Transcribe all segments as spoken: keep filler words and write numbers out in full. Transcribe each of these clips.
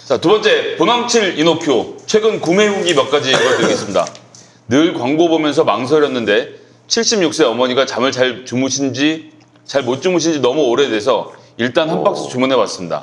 자, 두 번째, 보낭칠 이노큐. 최근 구매 후기 몇 가지 읽어드리겠습니다. 늘 광고 보면서 망설였는데 칠십육 세 어머니가 잠을 잘 주무신지 잘 못 주무신지 너무 오래돼서 일단 한 박스 주문해봤습니다.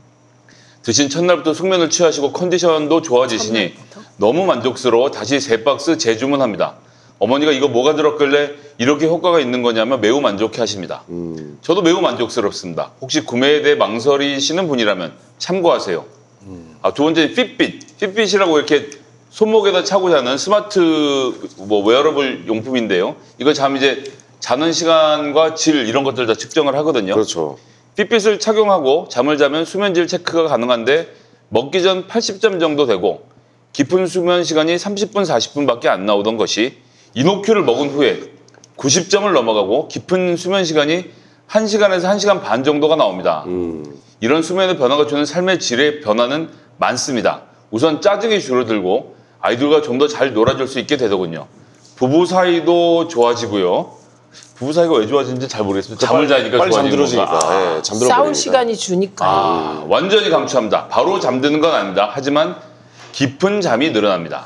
드신 첫날부터 숙면을 취하시고 컨디션도 좋아지시니 너무 만족스러워 다시 세 박스 재주문합니다. 어머니가 이거 뭐가 들었길래 이렇게 효과가 있는 거냐며 매우 만족해 하십니다. 음. 저도 매우 만족스럽습니다. 혹시 구매에 대해 망설이시는 분이라면 참고하세요. 음. 아, 두 번째, 핏빗. 핏빗이라고 이렇게 손목에다 차고 자는 스마트 뭐 웨어러블 용품인데요. 이거 잠 이제 자는 시간과 질 이런 것들 다 측정을 하거든요. 그렇죠. 핏빗을 착용하고 잠을 자면 수면질 체크가 가능한데 먹기 전 팔십 점 정도 되고 깊은 수면 시간이 삼십 분, 사십 분밖에 안 나오던 것이 이노큐를 먹은 후에 구십 점을 넘어가고 깊은 수면 시간이 한 시간에서 한 시간 반 정도가 나옵니다. 음. 이런 수면의 변화가 주는 삶의 질의 변화는 많습니다. 우선 짜증이 줄어들고 아이들과 좀 더 잘 놀아줄 수 있게 되더군요. 부부 사이도 좋아지고요. 부부 사이가 왜 좋아지는지 잘 모르겠습니다. 잠을 자니까 빨리 좋아지는 잠들어지니까. 건가? 네, 잠들어 싸울 버리니까. 시간이 주니까. 아, 완전히 강추합니다. 바로 잠드는 건 아닙니다. 하지만 깊은 잠이 늘어납니다.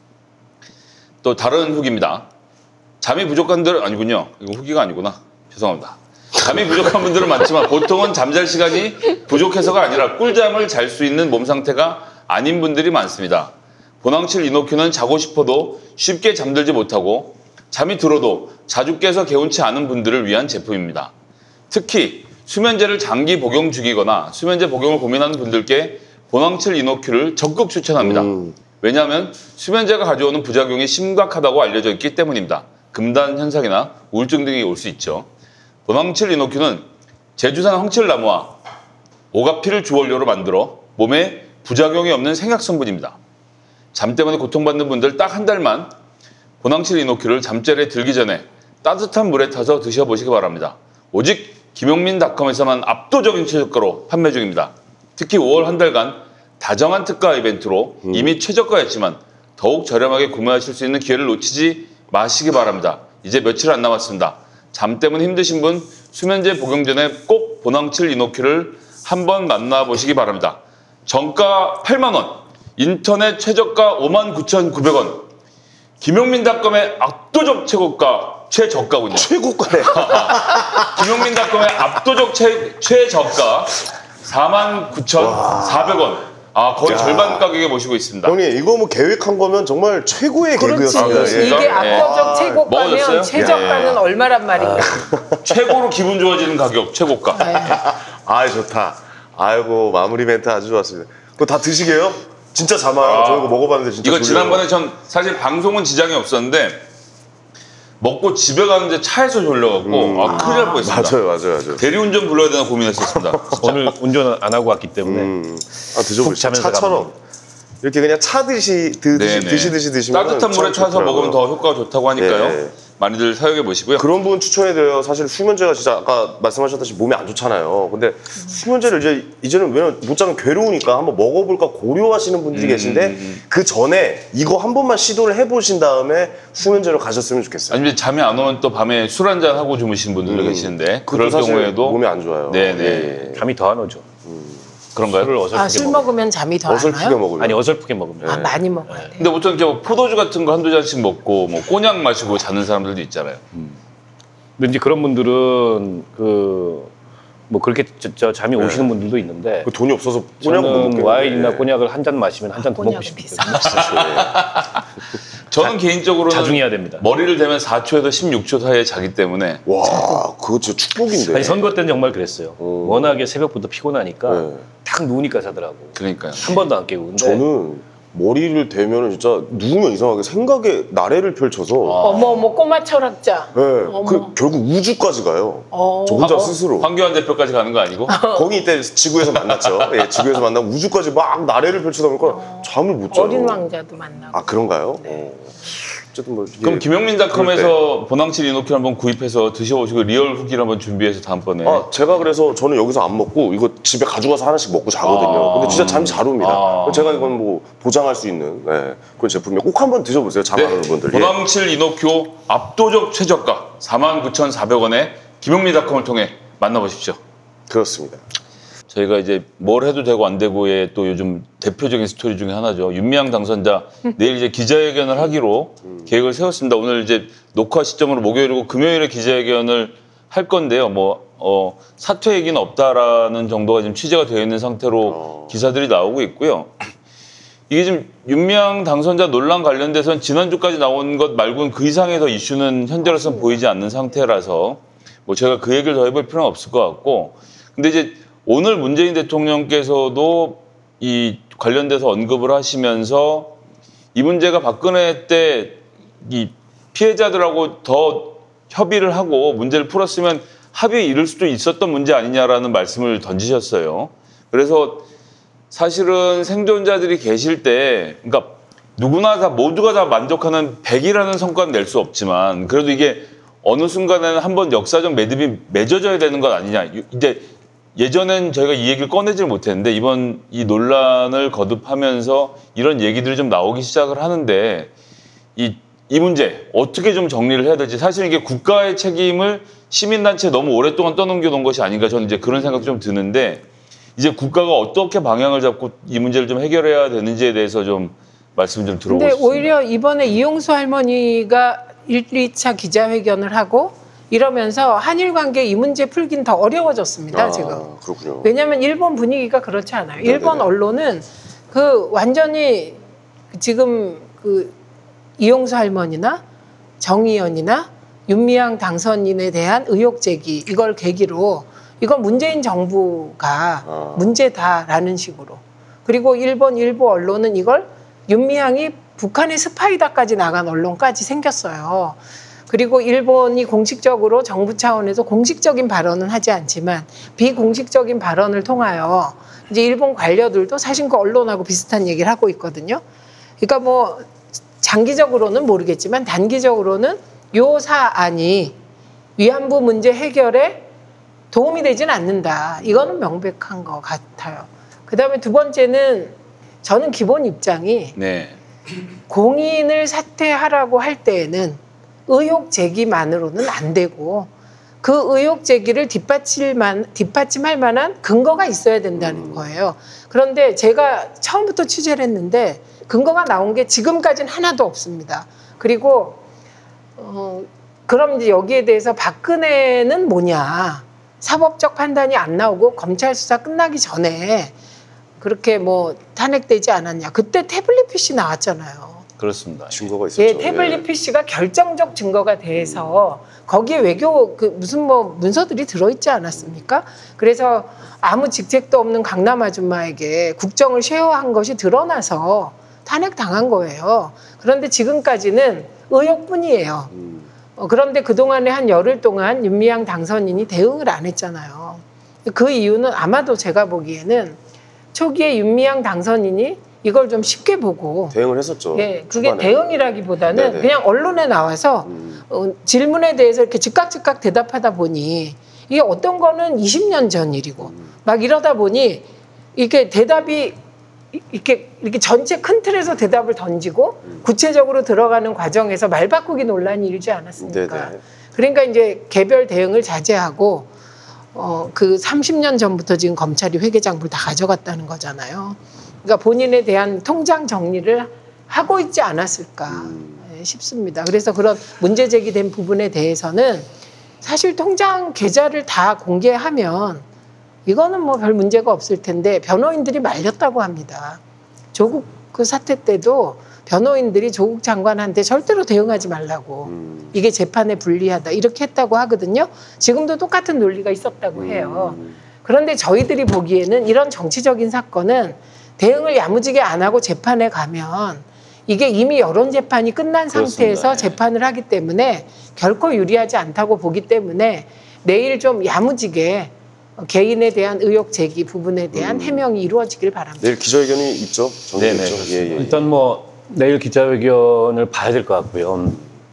또 다른 후기입니다. 잠이 부족한 분들 아니군요. 이거 후기가 아니구나. 죄송합니다. 잠이 부족한 분들은 많지만 보통은 잠잘 시간이 부족해서가 아니라 꿀잠을 잘 수 있는 몸 상태가 아닌 분들이 많습니다. 보낭칠 이노큐는 자고 싶어도 쉽게 잠들지 못하고 잠이 들어도 자주 깨서 개운치 않은 분들을 위한 제품입니다. 특히 수면제를 장기 복용 중이거나 수면제 복용을 고민하는 분들께 보낭칠 이노큐를 적극 추천합니다. 음. 왜냐하면 수면제가 가져오는 부작용이 심각하다고 알려져 있기 때문입니다. 금단 현상이나 우울증 등이 올 수 있죠. 보낭칠 이노큐는 제주산 황칠나무와 오가피를 주원료로 만들어 몸에 부작용이 없는 생약 성분입니다. 잠 때문에 고통받는 분들 딱 한 달만 보낭칠 이노큐를 잠자리에 들기 전에 따뜻한 물에 타서 드셔보시기 바랍니다. 오직 김용민닷컴에서만 압도적인 최저가로 판매 중입니다. 특히 오월 한 달간 다정한 특가 이벤트로 음. 이미 최저가였지만 더욱 저렴하게 구매하실 수 있는 기회를 놓치지 마시기 바랍니다. 이제 며칠 안 남았습니다. 잠 때문에 힘드신 분 수면제 복용 전에 꼭 보낭칠 이노큐를 한번 만나보시기 바랍니다. 정가 팔만 원, 인터넷 최저가 오만 구천구백 원, 김용민닷컴의 압도적 최고가, 최저가군요. 최고가네. 김용민닷컴의 압도적 최, 최저가 사만 구천사백 원. 아, 거의 야. 절반 가격에 모시고 있습니다. 형님, 이거 뭐 계획한 거면 정말 최고의 개그였습니다. 예. 이게 압도적 예. 최고가면 먹어졌어요? 최저가는 예. 얼마란 말인가. 아. 최고로 기분 좋아지는 가격, 최고가. 네. 아, 좋다. 아이고, 마무리 멘트 아주 좋았습니다. 그거 다 드시게요? 진짜 잠아요. 아. 저 이거 먹어봤는데 진짜 이거 졸려요. 지난번에 전 사실 방송은 지장이 없었는데 먹고 집에 가는데 차에서 졸려갖고 음. 아, 큰일 날 뻔했습니다. 맞아요, 맞아요, 맞아요. 대리운전 불러야 되나 고민했었습니다. 오늘 운전 안 하고 왔기 때문에 음. 아, 드셔보시죠. 차처럼 이렇게 그냥 차 드시, 드, 드시, 드시듯이 드시면 따뜻한 물에 타서 먹으면 더 효과가 좋다고 하니까요. 네. 많이들 사용해 보시고요. 그런 부분 추천해드려요. 사실 수면제가 진짜 아까 말씀하셨다시피 몸에 안 좋잖아요. 근데 수면제를 이제 이제는 왜냐면 못 자면 괴로우니까 한번 먹어볼까 고려하시는 분들이 음, 계신데 음. 그 전에 이거 한 번만 시도를 해보신 다음에 수면제로 가셨으면 좋겠어요. 아니면 잠이 안 오면 또 밤에 술 한잔 하고 주무시는 분들도 음. 계시는데 그럴 경우에도 몸이 안 좋아요. 네네 네. 잠이 더 안 오죠. 음. 그런가요? 술을 어설프게 아, 술 먹으면 잠이 더 안 와요? 어설프게 먹으면. 아니 어설프게 먹으면. 아, 많이 먹어야 돼. 근데 보통 이렇게 포도주 같은 거 한두 잔씩 먹고 뭐 꼬냑 마시고 자는 사람들도 있잖아요. 음. 근데 이제 그런 분들은 그 뭐 그렇게 저, 저 잠이 네. 오시는 분들도 있는데 그 돈이 없어서 꼬냑을 못 먹겠는데. 와인이나 꼬냑을 한 잔 마시면 한 잔 더 먹고 싶어요. 저는 자, 개인적으로는 자중해야 됩니다. 머리를 대면 사 초에서 십육 초 사이에 자기 때문에 와, 그거 진짜 축복인데. 아니 선거 때는 정말 그랬어요. 음. 워낙에 새벽부터 피곤하니까 네. 딱 누우니까 자더라고. 그러니까요. 한 번도 안 깨고. 근데 저는 머리를 대면은 진짜 누우면 이상하게 생각에 나래를 펼쳐서 아. 어머 어머 꼬마 철학자. 네, 그 결국 우주까지 가요. 어. 저 혼자 어? 스스로. 황교안 대표까지 가는 거 아니고? 거기 이때 지구에서 만났죠. 예, 지구에서 만나고 우주까지 막 나래를 펼치다 보니까 어. 잠을 못 자요. 어린 왕자도 만나고. 아, 그런가요? 네. 어쨌든 뭐 그럼 김용민닷컴에서 보낭칠 이노큐 한번 구입해서 드셔보시고 리얼 후기를 한번 준비해서 다음번에. 아, 제가 그래서 저는 여기서 안 먹고 이거 집에 가져가서 하나씩 먹고 자거든요. 아 근데 진짜 잠이 잘 옵니다. 아 제가 이건 뭐 보장할 수 있는 네, 그런 제품이에요. 꼭 한번 드셔보세요. 잠 안 오는 네. 분들. 보낭칠 이노큐 압도적 최저가 사만 구천사백 원에 김용민닷컴을 통해 만나보십시오. 그렇습니다. 저희가 이제 뭘 해도 되고 안 되고의 또 요즘 대표적인 스토리 중에 하나죠. 윤미향 당선자 내일 이제 기자회견을 하기로 계획을 세웠습니다. 오늘 이제 녹화 시점으로 목요일이고 금요일에 기자회견을 할 건데요. 뭐 어, 사퇴 얘기는 없다라는 정도가 지금 취재가 되어 있는 상태로 어. 기사들이 기사들이 나오고 있고요. 이게 지금 윤미향 당선자 논란 관련돼서는 지난주까지 나온 것 말고는 그 이상의 더 이슈는 현재로서는 보이지 않는 상태라서 뭐 제가 그 얘기를 더 해볼 필요는 없을 것 같고, 근데 이제 오늘 문재인 대통령께서도 이 관련돼서 언급을 하시면서 이 문제가 박근혜 때 이 피해자들하고 더 협의를 하고 문제를 풀었으면 합의에 이를 수도 있었던 문제 아니냐라는 말씀을 던지셨어요. 그래서 사실은 생존자들이 계실 때, 그러니까 누구나 다 모두가 다 만족하는 백이라는 성과는 낼 수 없지만 그래도 이게 어느 순간에는 한번 역사적 매듭이 맺어져야 되는 것 아니냐. 이제 예전엔 저희가 이 얘기를 꺼내질 못했는데 이번 이 논란을 거듭하면서 이런 얘기들이 좀 나오기 시작을 하는데 이, 이 문제 어떻게 좀 정리를 해야 될지, 사실 이게 국가의 책임을 시민단체에 너무 오랫동안 떠넘겨 놓은 것이 아닌가, 저는 이제 그런 생각이 좀 드는데 이제 국가가 어떻게 방향을 잡고 이 문제를 좀 해결해야 되는지에 대해서 좀 말씀 좀 들어보고 근데 싶습니다. 오히려 이번에 이용수 할머니가 일, 이 차 기자회견을 하고 이러면서 한일 관계 이 문제 풀긴 더 어려워졌습니다. 아, 지금. 그렇군요. 왜냐하면 일본 분위기가 그렇지 않아요. 네네네. 일본 언론은 그 완전히 지금 그 이용수 할머니나 정의연이나 윤미향 당선인에 대한 의혹 제기, 이걸 계기로 이건 문재인 정부가 아. 문제다라는 식으로. 그리고 일본 일부 언론은 이걸 윤미향이 북한의 스파이다까지 나간 언론까지 생겼어요. 그리고 일본이 공식적으로 정부 차원에서 공식적인 발언은 하지 않지만 비공식적인 발언을 통하여 이제 일본 관료들도 사실 그 언론하고 비슷한 얘기를 하고 있거든요. 그러니까 뭐 장기적으로는 모르겠지만 단기적으로는 요 사안이 위안부 문제 해결에 도움이 되지는 않는다. 이거는 명백한 것 같아요. 그다음에 두 번째는 저는 기본 입장이 네. 공인을 사퇴하라고 할 때에는 의혹 제기만으로는 안 되고 그 의혹 제기를 뒷받침만, 뒷받침할 만한 근거가 있어야 된다는 거예요. 그런데 제가 처음부터 취재를 했는데 근거가 나온 게 지금까지는 하나도 없습니다. 그리고 어, 그럼 이제 여기에 대해서 박근혜는 뭐냐, 사법적 판단이 안 나오고 검찰 수사 끝나기 전에 그렇게 뭐 탄핵되지 않았냐. 그때 태블릿 피씨 나왔잖아요. 그렇습니다. 증거가 있었죠. 예, 태블릿 피씨가 결정적 증거가 돼서 거기에 외교 그 무슨 뭐 문서들이 들어있지 않았습니까? 그래서 아무 직책도 없는 강남 아줌마에게 국정을 쉐어한 것이 드러나서 탄핵 당한 거예요. 그런데 지금까지는 의혹뿐이에요. 음. 어, 그런데 그동안에 한 열흘 동안 윤미향 당선인이 대응을 안 했잖아요. 그 이유는 아마도 제가 보기에는 초기에 윤미향 당선인이 이걸 좀 쉽게 보고 대응을 했었죠. 예, 그게 초반에. 대응이라기보다는 네네. 그냥 언론에 나와서 음. 어, 질문에 대해서 이렇게 즉각 즉각 대답하다 보니 이게 어떤 거는 이십 년 전 일이고 음. 막 이러다 보니 이렇게 대답이 이렇게 이렇게 전체 큰 틀에서 대답을 던지고 음. 구체적으로 들어가는 과정에서 말 바꾸기 논란이 일지 않았습니까? 네네. 그러니까 이제 개별 대응을 자제하고 어, 그 삼십 년 전부터 지금 검찰이 회계장부를 다 가져갔다는 거잖아요. 그러니까 본인에 대한 통장 정리를 하고 있지 않았을까 음. 싶습니다. 그래서 그런 문제 제기된 부분에 대해서는 사실 통장 계좌를 다 공개하면 이거는 뭐 별 문제가 없을 텐데 변호인들이 말렸다고 합니다. 조국 그 사태 때도 변호인들이 조국 장관한테 절대로 대응하지 말라고. 음. 이게 재판에 불리하다. 이렇게 했다고 하거든요. 지금도 똑같은 논리가 있었다고 해요. 음. 그런데 저희들이 보기에는 이런 정치적인 사건은 대응을 야무지게 안 하고 재판에 가면 이게 이미 여론 재판이 끝난 상태에서 그렇습니다. 재판을 하기 때문에 결코 유리하지 않다고 보기 때문에 내일 좀 야무지게 개인에 대한 의혹 제기 부분에 대한 음. 해명이 이루어지길 바랍니다. 내일 기자회견이 있죠? 네네, 정해졌죠? 예, 예, 예. 일단 뭐 내일 기자회견을 봐야 될 것 같고요.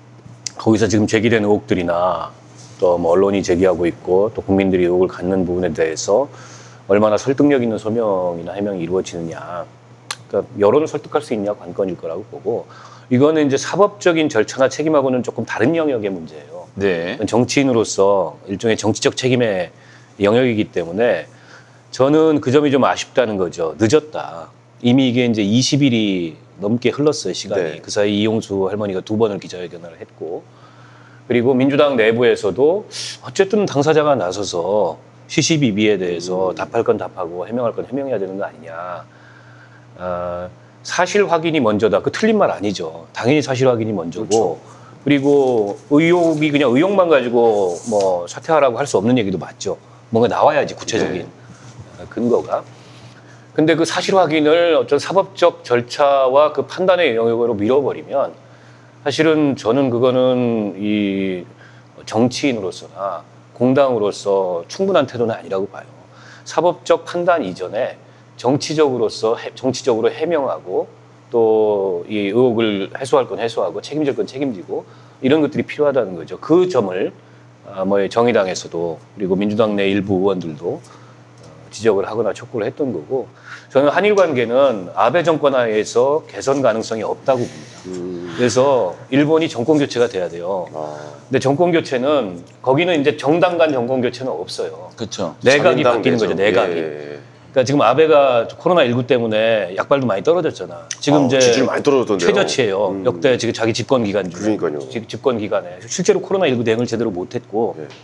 거기서 지금 제기된 의혹들이나 또 뭐 언론이 제기하고 있고 또 국민들이 의혹을 갖는 부분에 대해서 얼마나 설득력 있는 소명이나 해명이 이루어지느냐, 그러니까 여론을 설득할 수 있냐 관건일 거라고 보고, 이거는 이제 사법적인 절차나 책임하고는 조금 다른 영역의 문제예요. 네. 정치인으로서 일종의 정치적 책임의 영역이기 때문에 저는 그 점이 좀 아쉽다는 거죠. 늦었다. 이미 이게 이제 이십 일이 넘게 흘렀어요, 시간이. 네. 그 사이 이용수 할머니가 두 번을 기자회견을 했고, 그리고 민주당 내부에서도 어쨌든 당사자가 나서서 시시비비에 대해서 음. 답할 건 답하고 해명할 건 해명해야 되는 거 아니냐. 어, 사실 확인이 먼저다. 그 틀린 말 아니죠. 당연히 사실 확인이 먼저고. 그렇죠. 그리고 의혹이 그냥 의혹만 가지고 뭐 사퇴하라고 할 수 없는 얘기도 맞죠. 뭔가 나와야지 구체적인 네. 근거가. 근데 그 사실 확인을 어떤 사법적 절차와 그 판단의 영역으로 밀어버리면 사실은 저는 그거는 이 정치인으로서나 공당으로서 충분한 태도는 아니라고 봐요. 사법적 판단 이전에 정치적으로서 해, 정치적으로 해명하고 또 이 의혹을 해소할 건 해소하고 책임질 건 책임지고 이런 것들이 필요하다는 거죠. 그 점을 아, 뭐 정의당에서도 그리고 민주당 내 일부 의원들도 어, 지적을 하거나 촉구를 했던 거고, 저는 한일 관계는 아베 정권 하에서 개선 가능성이 없다고 봅니다. 음. 그래서 일본이 정권 교체가 돼야 돼요. 아. 근데 정권 교체는 거기는 이제 정당 간 정권 교체는 없어요. 그렇죠. 내각이 삼인당 바뀌는 내정. 거죠. 내각이. 예. 그러니까 지금 아베가 코로나십구 때문에 약발도 많이 떨어졌잖아. 지금 아, 이제 지지율 많이 떨어졌던데요. 최저치예요. 음. 역대 지금 자기 집권 기간 중에. 그러니까요. 지- 집권 기간에 실제로 코로나십구 대응을 제대로 못했고, 예.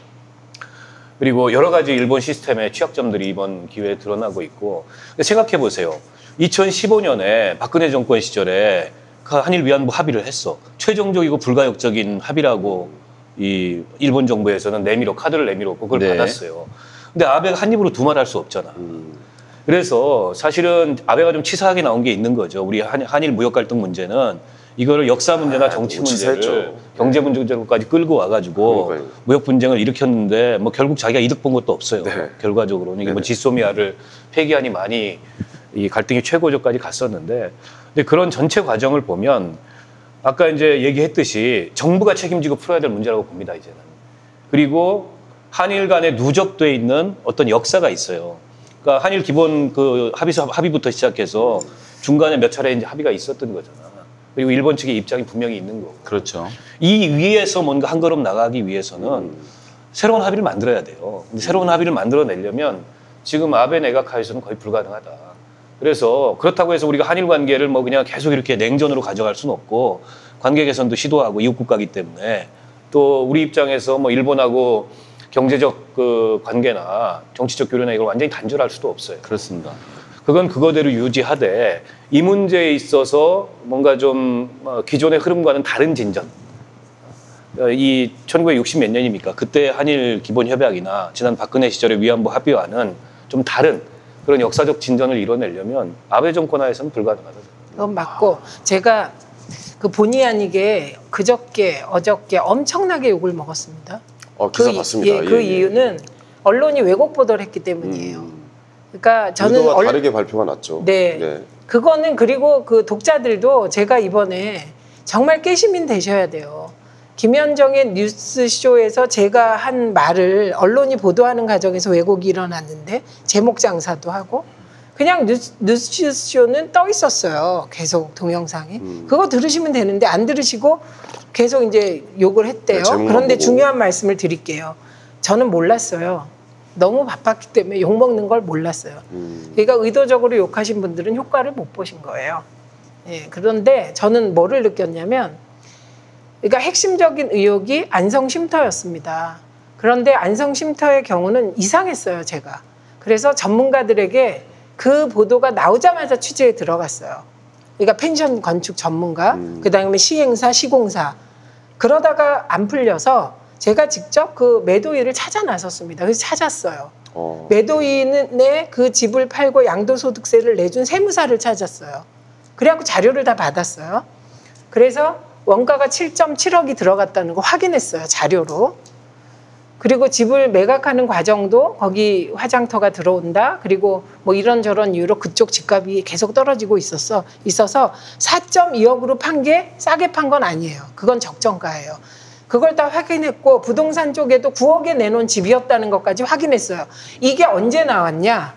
그리고 여러 가지 일본 시스템의 취약점들이 이번 기회에 드러나고 있고. 생각해 보세요. 이천십오 년에 박근혜 정권 시절에 그 한일 위안부 합의를 했어. 최종적이고 불가역적인 합의라고 이 일본 정부에서는 내밀어 카드를 내밀었고 그걸 네. 받았어요. 근데 아베가 한 입으로 두말할 수 없잖아. 음. 그래서 사실은 아베가 좀 치사하게 나온 게 있는 거죠. 우리 한, 한일 무역 갈등 문제는 이거를 역사 문제나 아, 정치 너무 문제를 치사했죠. 경제 문제로까지 끌고 와가지고 그러니까요. 무역 분쟁을 일으켰는데 뭐 결국 자기가 이득 본 것도 없어요. 네. 결과적으로는 이게 뭐 네네. 지소미아를 폐기하니 많이 이 갈등이 최고조까지 갔었는데, 근데 그런 전체 과정을 보면 아까 이제 얘기했듯이 정부가 책임지고 풀어야 될 문제라고 봅니다, 이제는. 그리고 한일 간에 누적돼 있는 어떤 역사가 있어요. 그러니까 한일 기본 그 합의서 합의부터 시작해서 중간에 몇 차례 이제 합의가 있었던 거잖아. 그리고 일본 측의 입장이 분명히 있는 거고. 그렇죠. 이 위에서 뭔가 한 걸음 나가기 위해서는 음. 새로운 합의를 만들어야 돼요. 근데 새로운 합의를 만들어내려면 지금 아베 내각 하에서는 거의 불가능하다. 그래서 그렇다고 해서 우리가 한일 관계를 뭐 그냥 계속 이렇게 냉전으로 가져갈 수는 없고, 관계 개선도 시도하고 이웃 국가이기 때문에 또 우리 입장에서 뭐 일본하고 경제적 그 관계나 정치적 교류나 이걸 완전히 단절할 수도 없어요. 그렇습니다. 그건 그거대로 유지하되 이 문제에 있어서 뭔가 좀 어, 기존의 흐름과는 다른 진전. 어, 이 천구백육십 몇 년입니까? 그때 한일 기본협약이나 지난 박근혜 시절의 위안부 합의와는 좀 다른 그런 역사적 진전을 이뤄내려면 아베 정권 하에서는 불가능하다. 그건 맞고, 제가 그 본의 아니게 그저께 어저께 엄청나게 욕을 먹었습니다. 어, 기사 그, 봤습니다. 예, 그 예, 예. 이유는 언론이 왜곡 보도를 했기 때문이에요. 음. 그러니까 저는 의도와 얼- 다르게 발표가 났죠. 네. 그거는, 그리고 그 독자들도 제가 이번에 정말 깨시민 되셔야 돼요. 김현정의 뉴스쇼에서 제가 한 말을 언론이 보도하는 과정에서 왜곡이 일어났는데 제목 장사도 하고, 그냥 뉴스, 뉴스쇼는 떠 있었어요. 계속 동영상에. 음. 그거 들으시면 되는데 안 들으시고 계속 이제 욕을 했대요. 네, 제목만 그런데 보고. 중요한 말씀을 드릴게요. 저는 몰랐어요. 너무 바빴기 때문에 욕먹는 걸 몰랐어요. 음. 그러니까 의도적으로 욕하신 분들은 효과를 못 보신 거예요. 예, 그런데 저는 뭐를 느꼈냐면, 그러니까 핵심적인 의혹이 안성 쉼터였습니다. 그런데 안성 쉼터의 경우는 이상했어요, 제가. 그래서 전문가들에게 그 보도가 나오자마자 취재에 들어갔어요. 그러니까 펜션 건축 전문가, 음. 그다음에 시행사, 시공사. 그러다가 안 풀려서 제가 직접 그 매도인을 찾아 나섰습니다. 그래서 찾았어요. 어. 매도인의 그 집을 팔고 양도소득세를 내준 세무사를 찾았어요. 그래갖고 자료를 다 받았어요. 그래서 원가가 칠 점 칠억이 들어갔다는 거 확인했어요, 자료로. 그리고 집을 매각하는 과정도 거기 화장터가 들어온다. 그리고 뭐 이런저런 이유로 그쪽 집값이 계속 떨어지고 있었어. 있어서 사 점 이억으로 판 게 싸게 판 건 아니에요. 그건 적정가예요. 그걸 다 확인했고 부동산 쪽에도 구억에 내놓은 집이었다는 것까지 확인했어요. 이게 언제 나왔냐?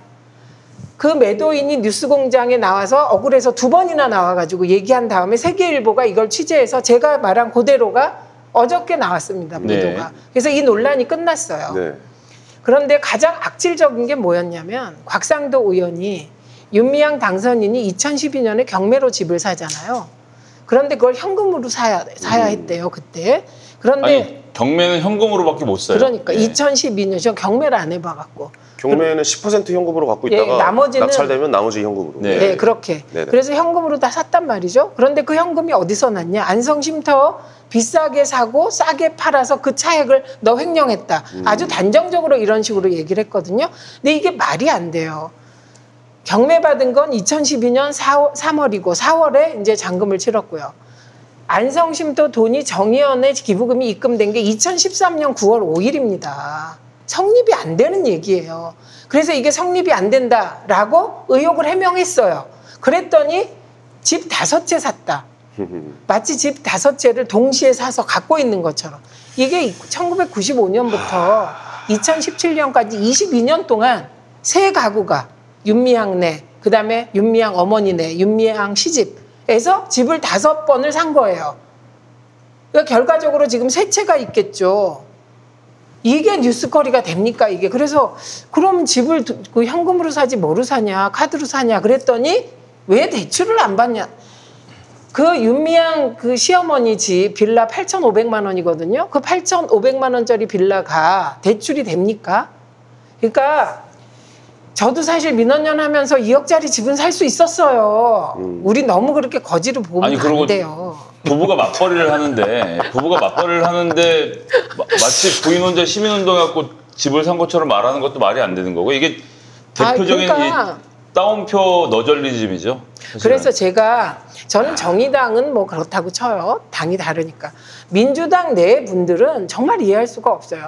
그 매도인이 뉴스공장에 나와서 억울해서 두 번이나 나와가지고 얘기한 다음에 세계일보가 이걸 취재해서 제가 말한 그대로가 어저께 나왔습니다. 보도가. 네. 그래서 이 논란이 끝났어요. 네. 그런데 가장 악질적인 게 뭐였냐면 곽상도 의원이 윤미향 당선인이 이천십이 년에 경매로 집을 사잖아요. 그런데 그걸 현금으로 사야, 사야 했대요, 그때. 그런데 아니, 경매는 현금으로밖에 못 사요. 그러니까 예. 이천십이 년, 저 경매를 안 해봐갖고. 경매는 십 퍼센트 현금으로 갖고 예, 있다가 나머지는 낙찰되면 나머지 현금으로. 네. 네, 그렇게. 네네. 그래서 현금으로 다 샀단 말이죠. 그런데 그 현금이 어디서 났냐? 안성쉼터 비싸게 사고 싸게 팔아서 그 차액을 너 횡령했다. 음. 아주 단정적으로 이런 식으로 얘기를 했거든요. 근데 이게 말이 안 돼요. 경매 받은 건 이천십이 년 삼월이고 사월에 이제 잔금을 치렀고요. 안성쉼터 돈이 정의원의 기부금이 입금된 게 이천십삼 년 구월 오일입니다. 성립이 안 되는 얘기예요. 그래서 이게 성립이 안 된다라고 의혹을 해명했어요. 그랬더니 집 다섯 채 샀다. 마치 집 다섯 채를 동시에 사서 갖고 있는 것처럼. 이게 천구백구십오 년부터 이천십칠 년까지 이십이 년 동안 세 가구가 윤미향네, 그 다음에 윤미향 어머니네, 윤미향 시집에서 집을 다섯 번을 산 거예요. 그러니까 결과적으로 지금 세 채가 있겠죠. 이게 뉴스거리가 됩니까, 이게? 그래서 그럼 집을 그 현금으로 사지 뭐로 사냐, 카드로 사냐 그랬더니 왜 대출을 안 받냐. 그 윤미향 그 시어머니 집 빌라 팔천오백만 원이거든요. 그 팔천오백만 원짜리 빌라가 대출이 됩니까? 그러니까 저도 사실 민원연 하면서 이억짜리 집은 살 수 있었어요. 음. 우리 너무 그렇게 거지로 보면 아니, 그리고 안 돼요. 부부가 맞벌이를 하는데 부부가 맞벌이를 하는데 마, 마치 부인 혼자 시민운동 해갖고 집을 산 것처럼 말하는 것도 말이 안 되는 거고 이게 대표적인 아, 그러니까. 이 따옴표 너절리즘이죠. 사실은. 그래서 제가 저는 정의당은 뭐 그렇다고 쳐요. 당이 다르니까. 민주당 내 분들은 정말 이해할 수가 없어요.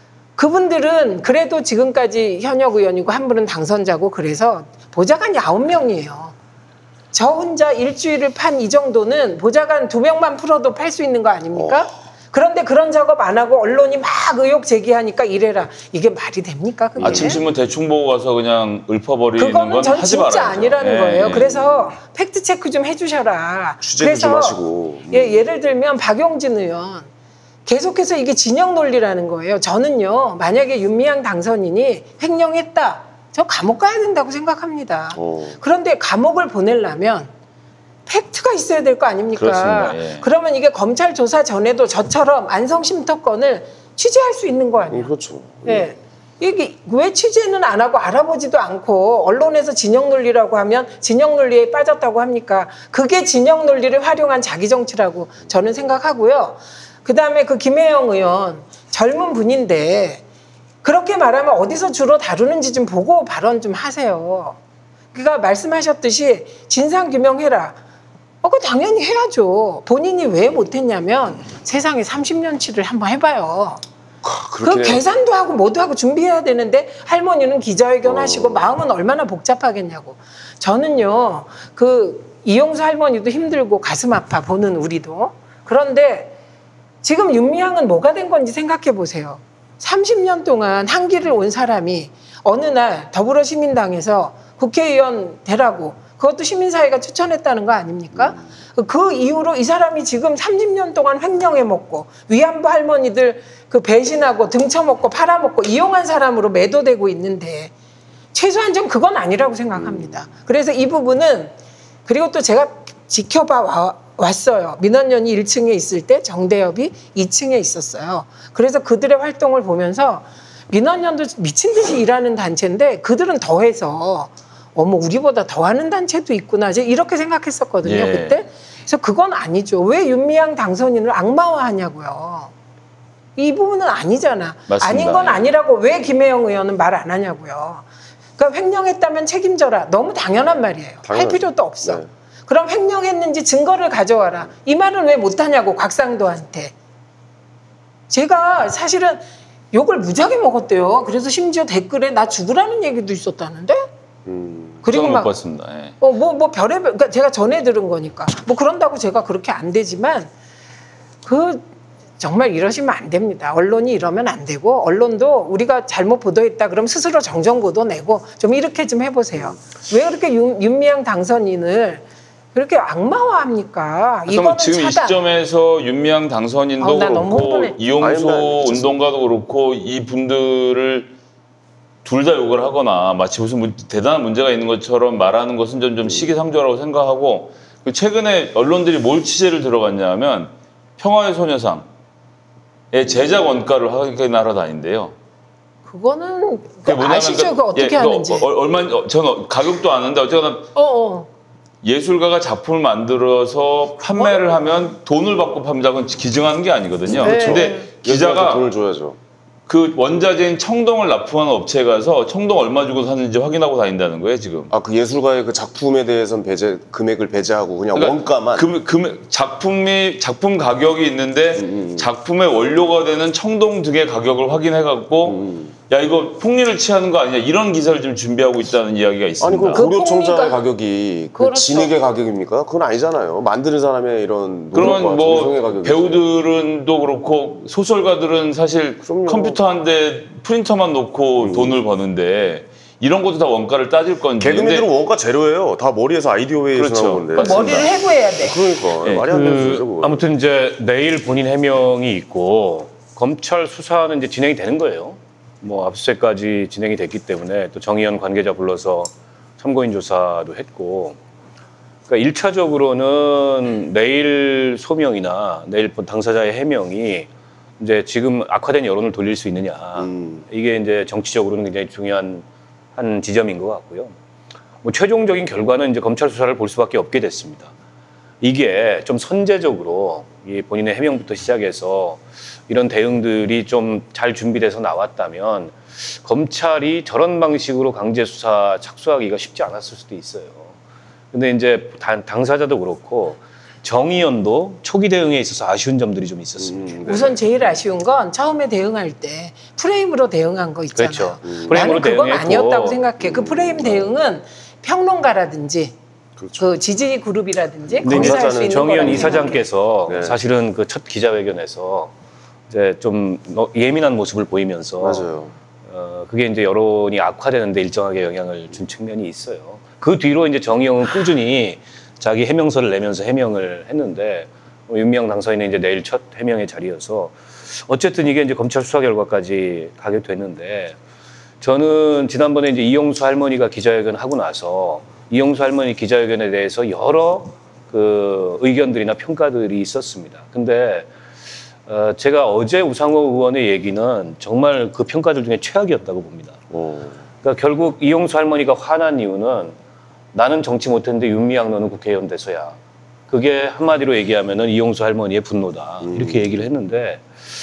그분들은 그래도 지금까지 현역 의원이고 한 분은 당선자고 그래서 보좌관이 아홉 명이에요. 저 혼자 일주일을 판 이 정도는 보좌관 두 명만 풀어도 팔 수 있는 거 아닙니까? 어. 그런데 그런 작업 안 하고 언론이 막 의혹 제기하니까 이래라. 이게 말이 됩니까? 그게? 아침 신문 대충 보고 가서 그냥 읊어버리는 그거는 건 전 하지 진짜 말아야죠. 아니라는 예, 거예요. 예. 그래서 팩트 체크 좀 해주셔라. 취재도 그래서 좀 하시고. 음. 예, 예를 들면 박용진 의원 계속해서 이게 진영 논리라는 거예요. 저는요 만약에 윤미향 당선인이 횡령했다, 저 감옥 가야 된다고 생각합니다. 어. 그런데 감옥을 보내려면 팩트가 있어야 될 거 아닙니까? 그렇습니다. 예. 그러면 이게 검찰 조사 전에도 저처럼 안성쉼터 건을 취재할 수 있는 거 아니에요? 음, 그렇죠. 예. 이게 왜 취재는 안 하고 알아보지도 않고 언론에서 진영 논리라고 하면 진영 논리에 빠졌다고 합니까? 그게 진영 논리를 활용한 자기 정치라고 저는 생각하고요. 그다음에 그 김혜영 의원 젊은 분인데 그렇게 말하면 어디서 주로 다루는지 좀 보고 발언 좀 하세요. 그러니까 말씀하셨듯이 진상 규명해라. 어, 그 당연히 해야죠. 본인이 왜 못했냐면 세상에 삼십 년치를 한번 해봐요. 그 그렇게 계산도 하고 뭐도 하고 준비해야 되는데 할머니는 기자회견 어. 하시고 마음은 얼마나 복잡하겠냐고. 저는요 그 이용수 할머니도 힘들고 가슴 아파 보는 우리도. 그런데 지금 윤미향은 뭐가 된 건지 생각해 보세요. 삼십 년 동안 한 길을 온 사람이 어느 날 더불어시민당에서 국회의원 되라고, 그것도 시민사회가 추천했다는 거 아닙니까? 그 이후로 이 사람이 지금 삼십 년 동안 횡령해 먹고 위안부 할머니들 그 배신하고 등쳐먹고 팔아먹고 이용한 사람으로 매도되고 있는데 최소한 좀 그건 아니라고 생각합니다. 그래서 이 부분은, 그리고 또 제가 지켜봐 와, 왔어요. 민원연이 일 층에 있을 때 정대협이 이 층에 있었어요. 그래서 그들의 활동을 보면서 민원연도 미친 듯이 일하는 단체인데 그들은 더해서 어머 우리보다 더하는 단체도 있구나 이렇게 생각했었거든요. 예. 그때. 그래서 그건 아니죠. 왜 윤미향 당선인을 악마화하냐고요. 이 부분은 아니잖아. 맞습니다. 아닌 건 예. 아니라고 왜 김혜영 의원은 말 안 하냐고요. 그러니까 횡령했다면 책임져라. 너무 당연한 말이에요. 할 당연하죠. 필요도 없어. 네. 그럼 횡령했는지 증거를 가져와라. 이 말을 왜 못하냐고 곽상도한테. 제가 사실은 욕을 무지하게 먹었대요. 그래서 심지어 댓글에 나 죽으라는 얘기도 있었다는데. 음. 그리고 못 막 봤습니다. 예. 어, 뭐, 뭐, 별의별, 그러니까 제가 전해 들은 거니까. 뭐, 그런다고 제가 그렇게 안 되지만, 그, 정말 이러시면 안 됩니다. 언론이 이러면 안 되고, 언론도 우리가 잘못 보도했다 그럼 스스로 정정보도 내고, 좀 이렇게 좀 해보세요. 왜 그렇게 윤, 윤미향 당선인을 그렇게 악마화합니까? 그러면 이거는 지금 이 차단. 시점에서 윤미향 당선인도 어, 나 너무 그렇고 흥분해. 이용수 아닙니다. 운동가도 그렇고 이 분들을 둘 다 욕을 하거나 마치 무슨 문, 대단한 문제가 있는 것처럼 말하는 것은 좀, 좀 시기상조라고 생각하고 최근에 언론들이 뭘 취재를 들어갔냐면 평화의 소녀상의 제작 원가를 확인하러 다닌대요. 그거는 그 그게 뭐냐면 아시죠? 그거 어떻게 예, 하는지. 어, 얼마 어, 저는 가격도 아는데 어쨌거나 어, 어. 예술가가 작품을 만들어서 판매를 하면 돈을 받고 팝니다. 그건 기증하는 게 아니거든요. 네. 근데 기자가 기자가 돈을 줘야죠. 그 원자재인 청동을 납품하는 업체에 가서 청동 얼마 주고 샀는지 확인하고 다닌다는 거예요, 지금. 아, 그 예술가의 그 작품에 대해서는 배제 금액을 배제하고 그냥 그러니까 원가만. 금, 금, 작품이 작품 가격이 있는데 음, 음. 작품의 원료가 되는 청동 등의 가격을 확인해 갖고 음. 야 이거 폭리를 취하는 거 아니냐 이런 기사를 지금 준비하고 있다는 이야기가 있습니다. 아니, 그럼 그 고려청자의 폭리가- 가격이 그 그렇죠. 진액의 가격입니까? 그건 아니잖아요. 만드는 사람의 이런 그러면 노력과 뭐 정성의 가격이지. 배우들은 또 그렇고 소설가들은 사실 그럼요. 컴퓨터 한 대 프린터만 놓고 돈을 버는데 이런 것도 다 원가를 따질 건지. 개그맨들은 근데 원가 제로예요. 다 머리에서 아이디어 회의에서 그렇죠. 나온 건데. 맞습니다. 머리를 해부해야 돼. 그러니까 네, 말이 안 되는 그, 소리죠. 그거. 아무튼 이제 내일 본인 해명이 있고 검찰 수사는 이제 진행이 되는 거예요. 뭐 압수수색까지 진행이 됐기 때문에 또 정의연 관계자 불러서 참고인 조사도 했고, 그러니까 일차적으로는 내일 소명이나 내일 당사자의 해명이 이제 지금 악화된 여론을 돌릴 수 있느냐, 음. 이게 이제 정치적으로는 굉장히 중요한 한 지점인 것 같고요. 뭐 최종적인 결과는 이제 검찰 수사를 볼 수밖에 없게 됐습니다. 이게 좀 선제적으로 이 본인의 해명부터 시작해서 이런 대응들이 좀 잘 준비돼서 나왔다면 검찰이 저런 방식으로 강제 수사 착수하기가 쉽지 않았을 수도 있어요. 근데 이제 당, 당사자도 그렇고 정의연도 초기 대응에 있어서 아쉬운 점들이 좀 있었습니다. 음, 네. 우선 제일 아쉬운 건 처음에 대응할 때 프레임으로 대응한 거 있잖아요. 그렇죠. 음. 나는 프레임으로 그건 대응했고. 아니었다고 생각해. 그 프레임 대응은 평론가라든지 그렇죠. 그 지지 그룹이라든지 근데 거기서 이제 할 수 있는 정의연 거라고 이사장께서 네. 사실은 그 첫 기자회견에서 이제 좀 예민한 모습을 보이면서 맞아요. 어, 그게 이제 여론이 악화되는데 일정하게 영향을 준 측면이 있어요. 그 뒤로 이제 정의영은 꾸준히 자기 해명서를 내면서 해명을 했는데 어, 윤미향 당사인은 이제 내일 첫 해명의 자리여서 어쨌든 이게 이제 검찰 수사 결과까지 가게 됐는데, 저는 지난번에 이제 이용수 할머니가 기자회견 하고 나서 이용수 할머니 기자회견에 대해서 여러 그 의견들이나 평가들이 있었습니다. 근데 어, 제가 어제 우상호 의원의 얘기는 정말 그 평가들 중에 최악이었다고 봅니다. 오. 그러니까 결국 이용수 할머니가 화난 이유는 나는 정치 못했는데 윤미향 너는 국회의원 돼서야. 그게 한마디로 얘기하면은 이용수 할머니의 분노다. 이렇게 얘기를 했는데,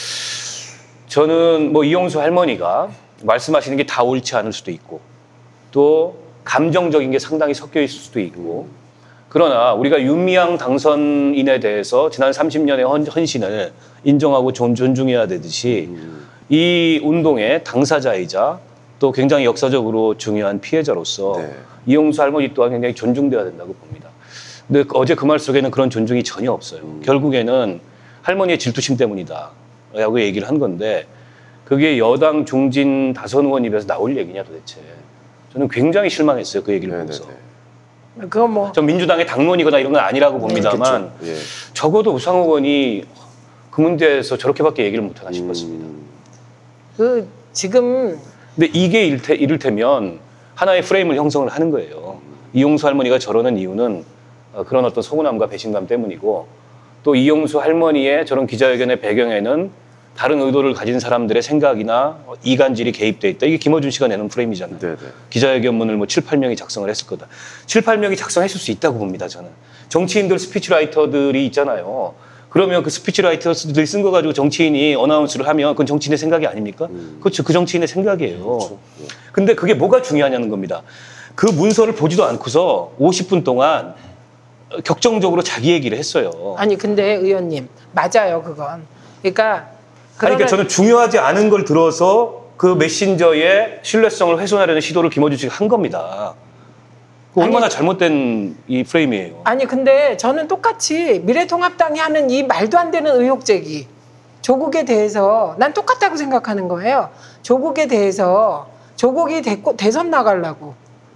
저는 뭐 이용수 할머니가 말씀하시는 게 다 옳지 않을 수도 있고 또 감정적인 게 상당히 섞여 있을 수도 있고, 그러나 우리가 윤미향 당선인에 대해서 지난 삼십 년의 헌, 헌신을 인정하고 존, 존중해야 되듯이 이 운동의 당사자이자 또 굉장히 역사적으로 중요한 피해자로서 네. 이용수 할머니 또한 굉장히 존중돼야 된다고 봅니다. 근데 어제 그 말 속에는 그런 존중이 전혀 없어요. 음. 결국에는 할머니의 질투심 때문이다 라고 얘기를 한 건데, 그게 여당 중진 다선 의원 입에서 나올 얘기냐 도대체. 저는 굉장히 실망했어요, 그 얘기를 보면서. 네네네. 그거 뭐 전 민주당의 당론이거나 이런 건 아니라고 봅니다만 그렇죠. 예. 적어도 우상호 의원이 그 문제에서 저렇게밖에 얘기를 못하나 싶었습니다. 음. 그 지금 근데 이게 이를테, 이를테면 하나의 프레임을 형성을 하는 거예요. 이용수 할머니가 저러는 이유는 어, 그런 어떤 서운함과 배신감 때문이고, 또 이용수 할머니의 저런 기자회견의 배경에는 다른 의도를 가진 사람들의 생각이나 이간질이 개입돼 있다. 이게 김어준 씨가 내는 프레임이잖아요. 네네. 기자회견문을 뭐 칠, 팔 명이 작성을 했을 거다. 칠, 팔 명이 작성했을 수 있다고 봅니다, 저는. 정치인들 스피치라이터들이 있잖아요. 그러면 그 스피치라이터들이 쓴 거 가지고 정치인이 어나운스를 하면 그건 정치인의 생각이 아닙니까? 음. 그렇죠. 그 정치인의 생각이에요. 그렇죠. 예. 근데 그게 뭐가 중요하냐는 겁니다. 그 문서를 보지도 않고서 오십 분 동안 격정적으로 자기 얘기를 했어요. 아니 근데 의원님 맞아요 그건. 그러니까 아니, 그러나 그러니까 저는 중요하지 않은 걸 들어서 그 메신저의 신뢰성을 훼손하려는 시도를 김어준 씨가 한 겁니다. 그 얼마나 잘못된 이 프레임이에요. 아니 근데 저는 똑같이 미래통합당이 하는 이 말도 안 되는 의혹 제기 조국에 대해서 난 똑같다고 생각하는 거예요. 조국에 대해서 조국이 대, 대선 나가려고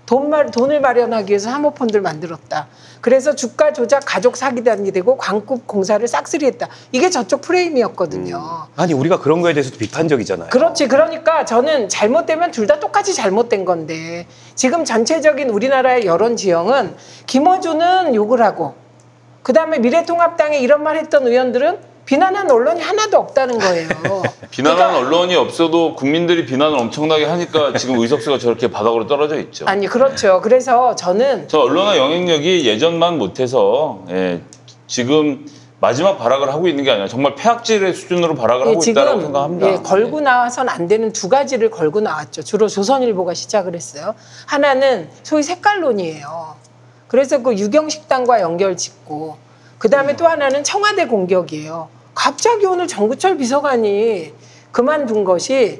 돈 마, 돈을 마련하기 위해서 사모펀드를 만들었다. 그래서 주가 조작 가족 사기단이 되고 광급 공사를 싹쓸이했다. 이게 저쪽 프레임이었거든요. 음. 아니 우리가 그런 거에 대해서도 비판적이잖아요. 그렇지. 그러니까 저는 잘못되면 둘 다 똑같이 잘못된 건데 지금 전체적인 우리나라의 여론 지형은 김어준은 욕을 하고 그다음에 미래통합당에 이런 말 했던 의원들은 비난한 언론이 하나도 없다는 거예요. 비난하는 그러니까, 언론이 없어도 국민들이 비난을 엄청나게 하니까 지금 의석수가 저렇게 바닥으로 떨어져 있죠. 아니 그렇죠. 그래서 저는 저 언론의 영향력이 예전만 못해서 예, 지금 마지막 발악을 하고 있는 게 아니라 정말 폐악질의 수준으로 발악을 예, 하고 지금 있다고 생각합니다. 예, 걸고 나와선 안 되는 두 가지를 걸고 나왔죠. 주로 조선일보가 시작을 했어요. 하나는 소위 색깔론이에요. 그래서 그 유경식당과 연결 짓고 그 다음에 또 하나는 청와대 공격이에요. 갑자기 오늘 정구철 비서관이 그만둔 것이